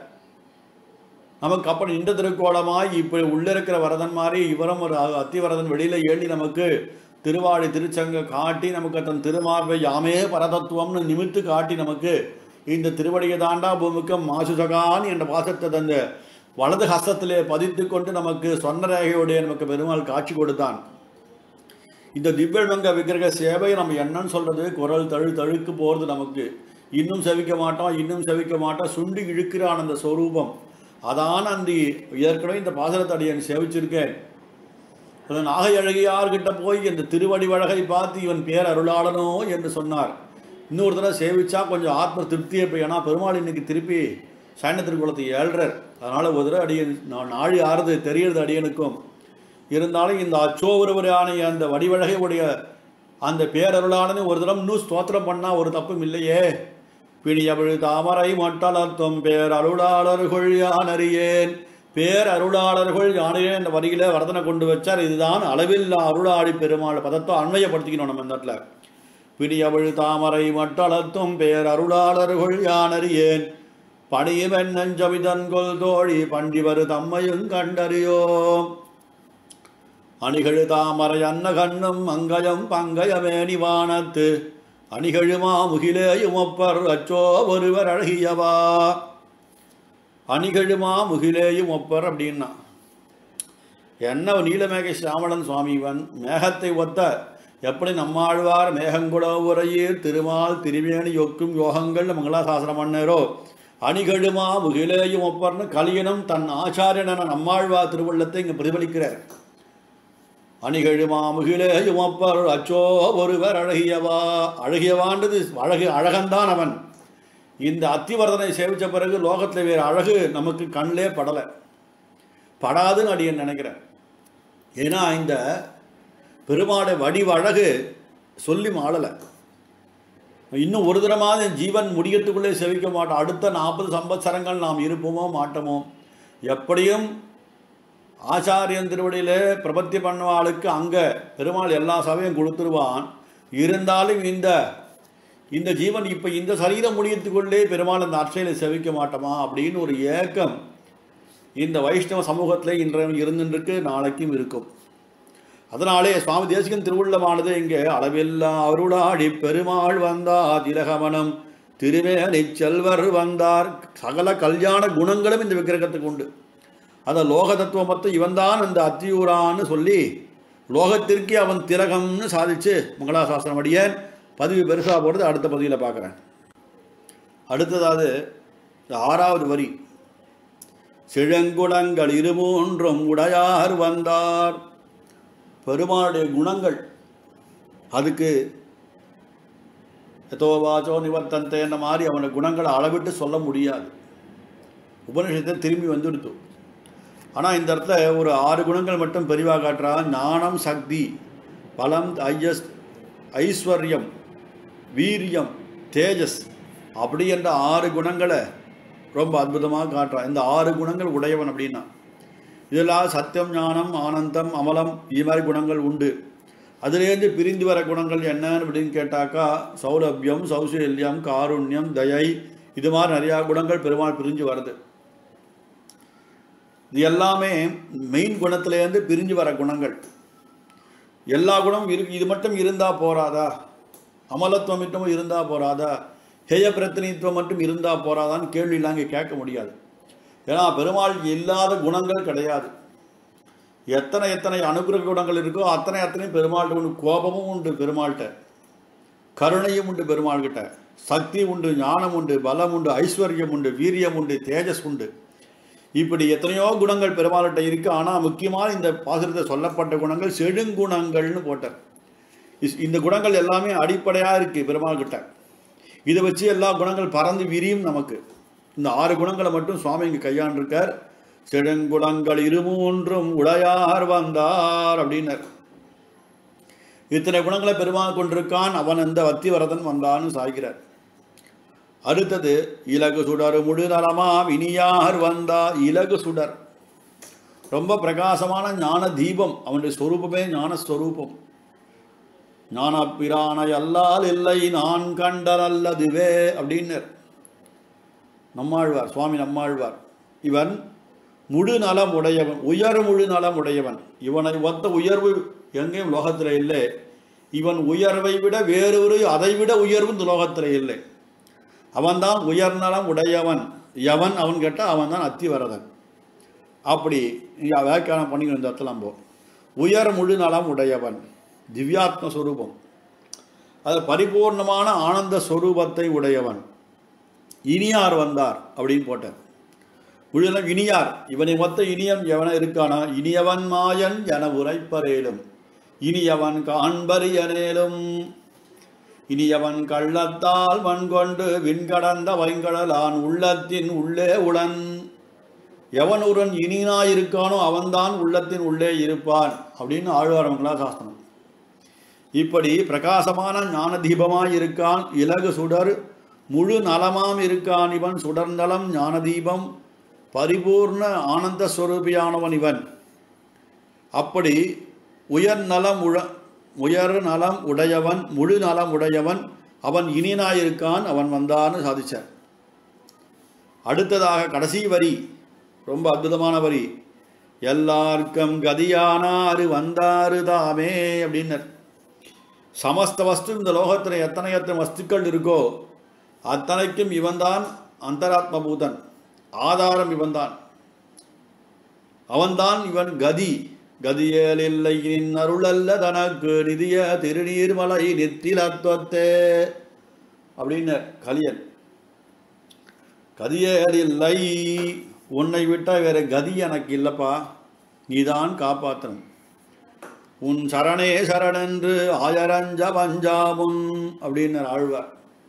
நமக்கு அப்படி நின்ற திருக்கோலமாய் இப்படி உள்ளிருக்கிற வரதன் மாதிரி இவரும் ஒரு அத்திவரதன் வெளியில் ஏழி நமக்கு திருவாடி திருச்சங்க காட்டி நமக்கு தன் திருமார்பை யாமே பரதத்துவம்னு நிமித்து காட்டி நமக்கு இந்த திருவடியை தாண்டா பூமிக்கம் மாசுசகான் என்ற பாசத்தை தந்த வலது ஹஸ்தத்திலே பதித்து கொண்டு நமக்கு சொன்ன ரேகையோடைய நமக்கு பெருமாள் காட்சி கொடுத்தான். இந்த திவ்யமங்க விக்கிரக சேவை நம்ம என்னன்னு சொல்கிறது, குரல் தழு தழுக்கு போகிறது, நமக்கு இன்னும் செவிக்க மாட்டோம் இன்னும் செவிக்க மாட்டோம், சுண்டி இழுக்கிறான் அந்த ஸ்வரூபம். அதான் அந்த ஏற்கனவே இந்த பாசனத்தடியன் சேவிச்சிருக்கேன். நாகை அழகியார்கிட்ட போய் இந்த திருவடி வழகை பார்த்து இவன் பேர் அருளாளனோ என்று சொன்னார். இன்னொரு தடவை சேவிச்சா கொஞ்சம் ஆத்ம திருப்தியை போய், ஏன்னா பெருமாள் இன்னைக்கு திருப்பி சைன திருக்குளத்தை ஏழ்றார், அதனால் ஒரு தடவை அடியன் நான் நாழி ஆறுது தெரியறது அடியனுக்கும். இருந்தாலும் இந்த அச்சோவருவரான அந்த வடிவழகையுடைய அந்த பேரருளானது ஒரு தரம் இன்னும் ஸ்தோத்திரம் பண்ணால் ஒரு தப்பும் இல்லையே. பிணியவிழு தாமரை மட்டலத்தும் பேர் அருளாளர்கள் யானறியேன், பேர் அருளாளர்கள் யானறியேன் என்ற வரியில வர்தனை கொண்டு வச்சார். இதுதான் அளவில்லா அருளாடி பெருமாள் பதத்தை அண்மையப்படுத்திக்கணும் நம்ம இந்த இடத்துல. பிணியவிழு தாமரை மட்டலத்தும் பேர் அருளாளர்கள் யானறியேன், பணியவன் நஞ்சமிதன்கொள் தோழி பண்டிவரு தம்மையும் கண்டறியோம். அணிகழு தாமரை அன்ன கண்ணும் அங்கயம் பங்கயமேனி வானத்து அணிகழுமா முகிலேயும் ஒப்பர் அச்சோ ஒருவர் அழகியவா. அணிகழுமா முகிலேயும் ஒப்பர் அப்படின்னா என்ன, நீலமேக சியாமளன் சுவாமிவன் மேகத்தை ஒத்த எப்படி நம்மாழ்வார் மேகங்குட உரையில் திருமால் திருவேணி யொக்கும் யோகங்கள் மங்களாசாசனம் பண்ணேரோ, அணிகழுமா முகிலேயும் ஒப்பர்னு கலியனும் தன் ஆச்சாரியன நம்மாழ்வார் திருவள்ளத்தை இங்கே பிரதிபலிக்கிறார். அணிகழுமா முகிலேயும் ஒப்பர் அச்சோ ஒருவர் அழகியவா. அழகியவான்றது அழகு அழகன்தான் அவன். இந்த அத்திவர்தனை சேவித்த பிறகு லோகத்தில் வேறு அழகு நமக்கு கண்ணிலே படலை, படாதுன்னு அடியன் நினைக்கிறேன். ஏன்னா இந்த பெருமாளை வடிவ அழகு சொல்லி மாளலை. இன்னும் ஒரு தரமாக ஜீவன் முடியத்துக்குள்ளே செவிக்க மாட்டோம். அடுத்த நாற்பது சம்பத்சரங்கள் நாம் இருப்போமோ மாட்டோமோ, எப்படியும் ஆச்சாரியன் திருவடியிலே பிரபத்தி பண்ணுவாளுக்கு அங்கே பெருமாள் எல்லா சபையும் கொடுத்துருவான். இருந்தாலும் இந்த இந்த ஜீவன் இப்போ இந்த சரீரம் முடியத்துக்குள்ளே பெருமாள் அந்த அர்ச்சையில் செவிக்க மாட்டோமா அப்படின்னு ஒரு ஏக்கம் இந்த வைஷ்ணவ சமூகத்தில் இன்றைய இருந்துருக்கு, நாளைக்கும் இருக்கும். அதனாலே சுவாமி தேசிகன் திருவுள்ளமானது இங்கே அளவில்லா அருளாடி பெருமாள் வந்தார் திலகமனம் திருவேணி செல்வர் வந்தார். சகல கல்யாண குணங்களும் இந்த விக்கிரகத்துக்கு உண்டு. அதை லோக தத்துவம் மொத்தம் இவன் தான் அந்த அத்தியூரான்னு சொல்லி லோகத்திற்கே அவன் திலகம்னு சாதிச்சு மங்களாசாசனம் அடியேன் பதிவு பெருசாக போடுறது அடுத்த பதிவில் பார்க்குறேன். அடுத்ததாவது ஆறாவது வரி, செழங்குணங்கள் இருமூன்றும் உடையார் வந்தார். பெருமாளுடைய குணங்கள் அதுக்கு எதோவாச்சோ நிவர்த்தந்தே என்ற மாதிரி அவனை குணங்களை அளவிட்டு சொல்ல முடியாது. உபநிஷத்தை திரும்பி வந்துடுத்து. ஆனால் இந்த இடத்துல ஒரு ஆறு குணங்கள் மட்டும் பெரிவாக காட்டுறா. ஞானம், சக்தி, பலம், ஐயஸ் ஐஸ்வர்யம், வீரியம், தேஜஸ் அப்படி என்ற ஆறு குணங்களை ரொம்ப அற்புதமாக காட்டுறான். இந்த ஆறு குணங்கள் உடையவன் அப்படின்னா இதெல்லாம் சத்தியம், ஞானம், ஆனந்தம், அமலம் இது மாதிரி குணங்கள் உண்டு. அதுலேருந்து பிரிந்து வர குணங்கள் என்னன்னு அப்படின்னு கேட்டாக்கா சௌலபியம், சௌசல்யம், காருண்யம், தயை, இது மாதிரி நிறையா குணங்கள் பெருமாள் பிரிஞ்சு வருது. இது எல்லாமே மெயின் குணத்திலேருந்து பிரிஞ்சு வர குணங்கள். எல்லா குணமும் இருக்கு, இது மட்டும் இருந்தால் போராதா? அமலத்துவம் மட்டும் இருந்தால் போராதா? ஹேய பிரத்தினித்துவம் மட்டும் இருந்தால் போராதான்னு கேள்வியெல்லாம் இங்கே கேட்க முடியாது. ஏன்னா பெருமாள் இல்லாத குணங்கள் கிடையாது. எத்தனை எத்தனை அனுகிரக குணங்கள் இருக்கோ அத்தனை அத்தனையும் பெருமாள்கிட்ட உண்டு. கோபமும் உண்டு பெருமாள்கிட்ட, கருணையும் உண்டு பெருமாள்கிட்ட, சக்தி உண்டு, ஞானம் உண்டு, பலம் உண்டு, ஐஸ்வர்யம் உண்டு, வீரியம் உண்டு, தேஜஸ் உண்டு. இப்படி எத்தனையோ குணங்கள் பெருமாள்கிட்ட இருக்கு. ஆனால் முக்கியமாக இந்த பாசுரத்தை சொல்லப்பட்ட குணங்கள் செழுங்குணங்கள்னு போட்டார். இந்த குணங்கள் எல்லாமே அடிப்படையாக இருக்கு பெருமாள்கிட்ட. இதை வச்சு எல்லா குணங்கள் பறந்து விரியும் நமக்கு. இந்த ஆறு குணங்களை மட்டும் சுவாமி இங்கே கையாண்டிருக்கார். செழுங்குணங்கள் இருமூன்றும் உடையார் வந்தார் அப்படின்னார். இத்தனை குணங்களை பெருமாள் கொண்டிருக்கான், அவன் அந்த வத்திவரதன் வந்தான்னு சாய்கிறார். அடுத்தது இலகு சுடர் முழு நலமாம் இனியார் வந்தா. இலகு சுடர் ரொம்ப பிரகாசமான ஞான தீபம். அவனுடைய ஸ்வரூபமே ஞானஸ்வரூபம். ஞான பிரானை அல்லால் இல்லை நான் கண்டனல்லதுவே அப்படின்னர் நம்மாழ்வார், சுவாமி நம்மாழ்வார். இவன் முழு நலம் உடையவன், உயர் முழு நலம் உடையவன். இவனை ஒத்த உயர்வு எங்கேயும் லோகத்தில் இல்லை. இவன் உயர்வை விட வேறொரு அதை விட உயர்வு இந்த லோகத்தில் இல்லை. அவன்தான் உயர்நலம் உடையவன். எவன் அவன் கேட்டால் அவன் தான் அத்திவரதன். அப்படி வியாக்கியானம் பண்ணிக்கணும் இந்த இடத்துல. நம்ம உயர் முழு நலம் உடையவன், திவ்யாத்ம ஸ்வரூபம், அது பரிபூர்ணமான ஆனந்த ஸ்வரூபத்தை உடையவன். இனியார் வந்தார் அப்படின்னு போட்டார். முழுநலம் இனியார், இவனை மொத்த இனியம் எவன இருக்கானா? இனியவன் மாயன் என உரைப்பரேலும் இனியவன் காண்பரியனேலும் இனியவன் கள்ளத்தால் மண் கொண்டு விண்கடந்த வைங்கடலான் உள்ளத்தின் உள்ளே உடன். எவன் ஒருவன் இனினாயிருக்கானோ அவன்தான் உள்ளத்தின் உள்ளே இருப்பான் அப்படின்னு ஆழ்வாரங்களா சாஸ்திரம். இப்படி பிரகாசமான ஞான தீபமாய் இருக்கான். இலகு சுடர் முழு நலமாம் இருக்கான் இவன். சுடர்நலம் ஞான தீபம் பரிபூர்ண ஆனந்த ஸ்வரூபியானவன் இவன். அப்படி உயர் நலம் உழ உயர் நலம் உடையவன், முழு நலம் உடையவன், அவன் இனியனாயிருக்கான், அவன் வந்தான்னு சாதிச்சார். அடுத்ததாக கடைசி வரி ரொம்ப அற்புதமான வரி. எல்லாருக்கும் கதியானாரு வந்தாரு தாமே அப்படின்னர். சமஸ்த வஸ்து இந்த லோகத்தில் எத்தனை எத்தனை வஸ்துக்கள் இருக்கோ அத்தனைக்கும் இவன்தான் அந்தராத்மபூதன், ஆதாரம் இவன்தான். அவன்தான் இவன் கதி. கதியேலில்லை அருளல்ல தனக்கு நிதிய திருநீர்மலை நித்திலத்வத்தே அப்படின்னு கலியன். கதியேலில்லை, உன்னை விட்டால் வேற கதி எனக்கு இல்லைப்பா, நீதான் காப்பாற்றணும். உன் சரணே சரணென்று ஆயரஞ்ச பஞ்சாமுன் அப்படின்னு ஆழ்வார்.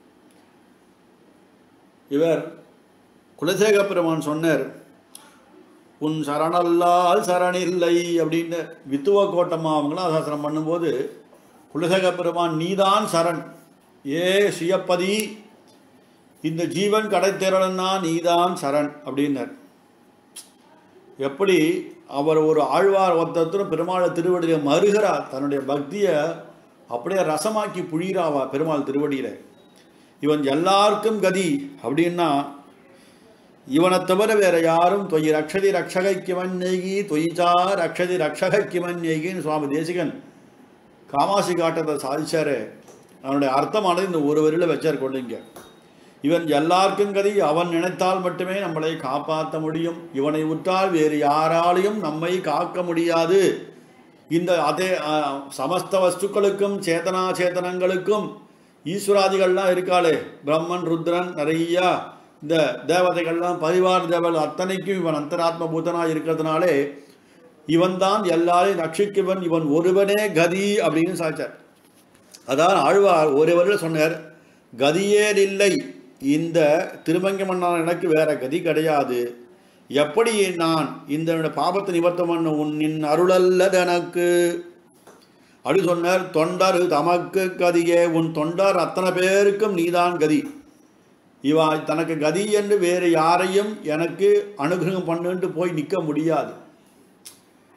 இவர் குலசேக பெருமான் சொன்னார், உன் சரணல்லால் சரணில்லை அப்படின்னு. வித்துவ கோட்டம்மா அவங்களாம் சாஸ்திரம் பண்ணும்போது குலசேக பெருமான் நீதான் சரண், ஏ சுயப்பதி, இந்த ஜீவன் கடை தேரலன்னா நீதான் சரண் அப்படின்னார். எப்படி அவர் ஒரு ஆழ்வார் ஒருத்தரும் பெருமாளை திருவடியை மறுகிறார், தன்னுடைய பக்தியை அப்படியே ரசமாக்கி புழிகிறாவா பெருமாள் திருவடியில். இவன் எல்லாருக்கும் கதி அப்படின்னா இவனை தவிர வேற யாரும் தொய் ரக்ஷதி ரக்ஷகைக்கிமன் நெய்கி தொய்ச்சா ரக்ஷதி ரக்ஷகைக்கிமன் நெய்கின்னு சுவாமி தேசிகன் காமாசி காட்டத்தை சாதிச்சாரு. அவனுடைய அர்த்தமானது இந்த ஒரு வரியில் வச்சார் கொள்ளுங்க. இவன் எல்லாருக்கும் கதி, அவன் நினைத்தால் மட்டுமே நம்மளை காப்பாற்ற முடியும். இவனை விட்டால் வேறு யாராலையும் நம்மை காக்க முடியாது. இந்த அதே சமஸ்த வஸ்துக்களுக்கும் சேதனா சேதனங்களுக்கும் ஈஸ்வராதிகள்லாம் இருக்காளே, பிரம்மன் ருத்ரன் நிறையா இந்த தேவதைகள்லாம் பரிவார தேவர்கள் அத்தனைக்கும் இவன் அந்தராத்ம பூதனாக இருக்கிறதுனாலே இவன் தான் எல்லாரையும் ரட்சிக்கவன், இவன் ஒருவனே கதி அப்படின்னு சாய்ச்சார். அதான் ஆழ்வார் ஒருவரில் சொன்னார், கதியேல் இல்லை, இந்த திருமங்கை மன்னான் எனக்கு வேற கதி கிடையாது. எப்படி நான் இந்த பாபத்தை நிவர்த்தம் பண்ண உன்னின் அருளல்லது எனக்கு அப்படி சொன்னார். தொண்டர் தமக்கு கதியே, உன் தொண்டர் அத்தனை பேருக்கும் நீதான் கதி. இவா தனக்கு கதி என்று வேறு யாரையும் எனக்கு அனுகிரகம் பண்ணுன்ட்டு போய் நிற்க முடியாது.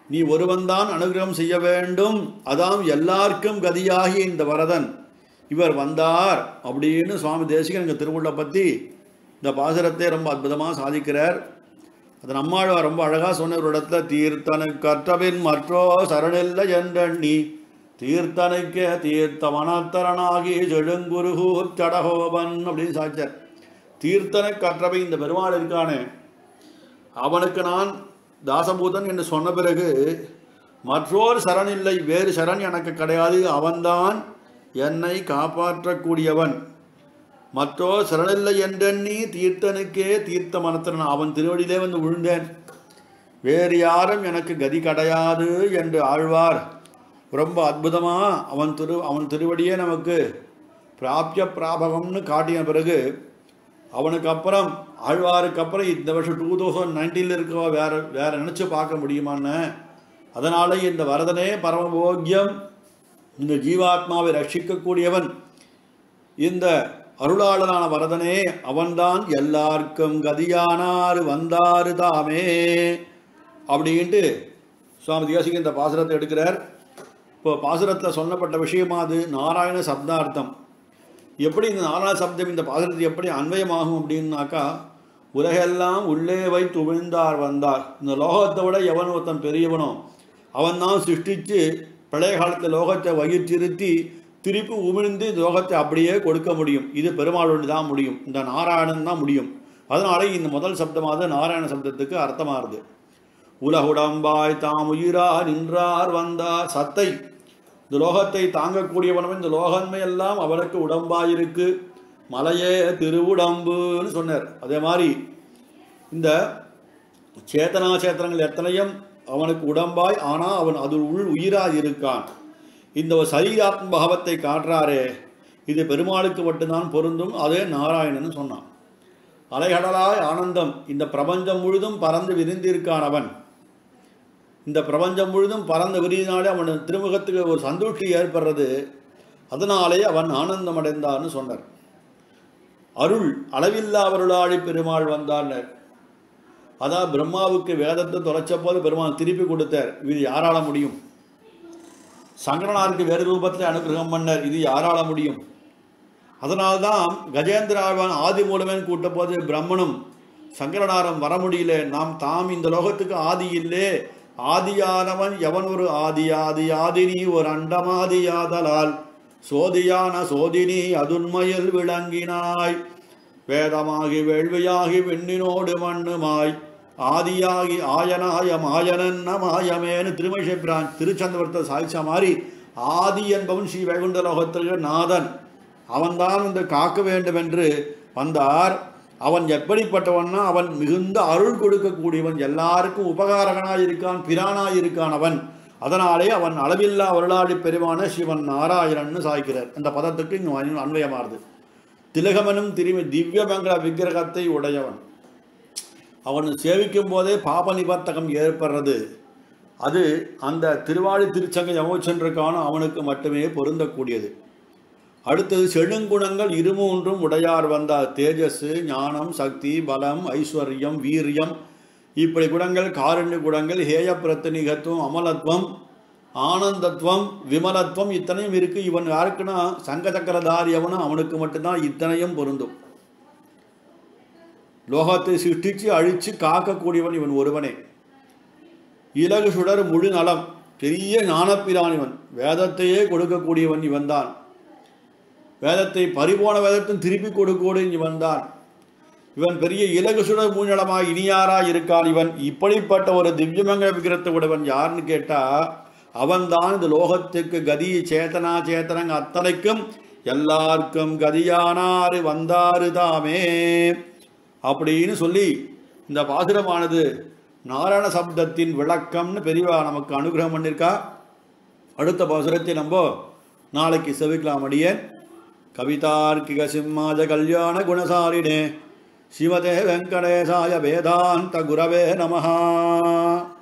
நீ ஒருவன்தான் அனுகிரகம் செய்ய வேண்டும், அதாம் எல்லாருக்கும் கதியாகி இந்த வரதன் இவர் வந்தார் அப்படின்னு சுவாமி தேசிகன் எங்கள் திருவுள்ள பற்றி இந்த பாசுரத்தை ரொம்ப அற்புதமாக சாதிக்கிறார். அது நம்மாழ்வார் ரொம்ப அழகாக சொன்ன ஒரு இடத்துல, தீர்த்தனு கற்றபின் மற்றோ சரணில்லை என்றண்ணி தீர்த்தனுக்கே தீர்த்த மனத்தரனாகி செழுங்குருகூர் சடகோபன் அப்படின்னு சாச்சார். தீர்த்தனை கற்றவை இந்த பெருமாள் இருக்கானே அவனுக்கு நான் தாசபூதன் என்று சொன்ன பிறகு மற்றொரு சரண் இல்லை, வேறு சரண் எனக்கு கிடையாது, அவன்தான் என்னை காப்பாற்றக்கூடியவன். மற்றொரு சரணில்லை என்றெண்ணி தீர்த்தனுக்கே தீர்த்த மனத்தரன், அவன் திருவடியிலே வந்து விழுந்தேன், வேறு யாரும் எனக்கு கதி கிடையாது என்று ஆழ்வார் ரொம்ப அற்புதமாக அவன் திரு அவன் திருவடியே நமக்கு பிராப்திய பிராபகம்னு காட்டிய பிறகு அவனுக்கு அப்புறம் ஆழ்வாருக்கு அப்புறம் இந்த வருஷம் டூ தௌசண்ட் நைன்டீனில் இருக்க வேற வேற நினச்சி பார்க்க முடியுமான்னு. அதனால இந்த வரதனே பரமபோக்கியம், இந்த ஜீவாத்மாவை ரட்சிக்கக்கூடியவன், இந்த அருளாளனான வரதனே அவன்தான் எல்லாருக்கும் கதியானார் வந்தாரு தாமே அப்படின்ட்டு சுவாமி தேசிகன் இந்த பாசுரத்தை எடுக்கிறார். இப்போ பாசுரத்தில் சொல்லப்பட்ட விஷயமாது நாராயண சப்தார்த்தம். எப்படி இந்த நாராயண சப்தம் இந்த பாசுரத்தை எப்படி அன்வயமாகும் அப்படின்னாக்கா, உலகெல்லாம் உள்ளே வைத்து உமிழ்ந்தார் வந்தார். இந்த லோகத்தை விட எவன் ஒருத்தன் பெரியவனோ அவன் தான் சிருஷ்டித்து பழைய காலத்தில் லோகத்தை வயிற்றிருத்தி திருப்பி உமிழ்ந்து இந்த லோகத்தை அப்படியே கொடுக்க முடியும். இது பெருமாளோடு தான் முடியும், இந்த நாராயணன் தான் முடியும். அதனால இந்த முதல் சப்தமாவது நாராயண சப்தத்துக்கு அர்த்தமாகுது. உலகுடம்பாய் தாம் உயிரா நின்றார் வந்தார். சத்தை இந்த லோகத்தை தாங்கக்கூடியவனும் இந்த லோகன்மை எல்லாம் அவனுக்கு உடம்பாயிருக்கு, மலையே திருவுடம்புன்னு சொன்னார். அதே மாதிரி இந்த சேத்தனா சேத்திரங்கள் எத்தனையும் அவனுக்கு உடம்பாய், ஆனால் அவன் அது உள் உயிராக இருக்கான். இந்த ஒரு சரீராத்ம பாவத்தை காட்டுறாரே இது பெருமாளுக்கு மட்டும்தான் பொருந்தும், அதே நாராயணன் சொன்னான். அலைகடலாய் ஆனந்தம், இந்த பிரபஞ்சம் முழுதும் பறந்து விரிந்திருக்கான் அவன். இந்த பிரபஞ்சம் முழுதும் பறந்து விரினாலே அவன் திருமுகத்துக்கு ஒரு சந்தோஷி ஏற்படுறது, அதனாலே அவன் ஆனந்தம் அடைந்தான்னு சொன்னார். அருள் அளவில்லா அருளாளி பெருமாள் வந்தார். அதான் பிரம்மாவுக்கு வேதத்தை தொலைச்ச போது பெருமாள் திருப்பி கொடுத்தார், இது யாரால முடியும்? சங்கரனாருக்கு வேறு ரூபத்தில் அனுகிரகம் பண்ணார், இது யாரால முடியும்? அதனால்தான் கஜேந்திர ஆழ்வான் ஆதி மூலமேன்னு கூட்ட போது பிரம்மனும் சங்கரனாரும் வர முடியல, நாம் தாம் இந்த லோகத்துக்கு ஆதி இல்லை, ஆதியானவன் எவன் ஒரு ஆதி ஆதி ஆதினி ஒரு அண்டமாதியாதலால் சோதியான சோதினி அதுண்மையில் விளங்கினாய், வேதமாகி வேள்வியாகி வெண்ணினோடு மண்ணுமாய் ஆதியாகி ஆயனாய மாயனன் மாயமேனு திருமஷிபிரான் திருச்சந்தவரத்தை சாய்ச்ச மாதிரி ஆதி என்பவன் ஸ்ரீ வைகுண்ட லோகத்திற்கு நாதன், அவன்தான் வந்து காக்க வேண்டும் என்று வந்தார். அவன் எப்படிப்பட்டவன்னா அவன் மிகுந்த அருள் கொடுக்கக்கூடியவன், எல்லாருக்கும் உபகாரகனாய் இருக்கான், பிரானாய் இருக்கான் அவன். அதனாலே அவன் அளவில்லா அருளாடி பெருமான சிவன் நாராயணன்னு சாய்க்கிறார். அந்த பதத்துக்கு இங்கு அன்வயமாறுது. திலகமனும் திரும்பி திவ்யமங்கல விக்கிரகத்தை உடையவன், அவன் சேவிக்கும் போதே பாப நிவர்த்தகம் ஏற்படுறது, அது அந்த திருவாளி திருச்சங்க யமோச்சென்றுக்கான அவனுக்கு மட்டுமே பொருந்தக்கூடியது. அடுத்தது செழுங்குணங்கள் இருமூன்றும் உடையார் வந்தார். தேஜஸ், ஞானம், சக்தி, பலம், ஐஸ்வர்யம், வீரியம், இப்படி குணங்கள் காருண்ய குணங்கள், ஹேய பிரத்தினிகத்துவம், அமலத்துவம், ஆனந்தத்துவம், விமலத்துவம் இத்தனையும் இருக்கு. இவன் யாருக்குன்னா சங்க சக்கரதாரி எவனும் அவனுக்கு மட்டும்தான் இத்தனையும் பொருந்தும். லோகத்தை சிருஷ்டிச்சு அழிச்சு காக்கக்கூடியவன் இவன் ஒருவனே. இலகு சுடர் முழு நலம், பெரிய ஞானப்பிரான் இவன், வேதத்தையே கொடுக்கக்கூடியவன் இவன் தான். வேதத்தை பரிபோன வேதத்தின் திருப்பி கொடுக்கோடு இவன் தான். இவன் பெரிய இலகு சுடர் மூஞ்சலமாய் இனியாராய் இருக்கான் இவன். இப்படிப்பட்ட ஒரு திவ்யமங்கல விக்கிரத்தை உடையவன் யாருன்னு கேட்டா அவன்தான் இந்த லோகத்துக்கு கதி, சேத்தனா சேத்தனங்க அத்தனைக்கும் எல்லாருக்கும் கதியானாரு வந்தாரு தாமே அப்படின்னு சொல்லி இந்த பாசுரமானது நாராயண சப்தத்தின் விளக்கம்னு பெரியவா நமக்கு அனுகிரகம் பண்ணியிருக்கா. அடுத்த பாசுரத்தை நம்ம நாளைக்கு செவிக்கலாம். அடியேன் கவிதார்க்கிக சிம்மாஜ கல்யாண குணசாலினே ஸ்ரீமதே வெங்கடேசாய வேதாந்த குரவே நமஹா.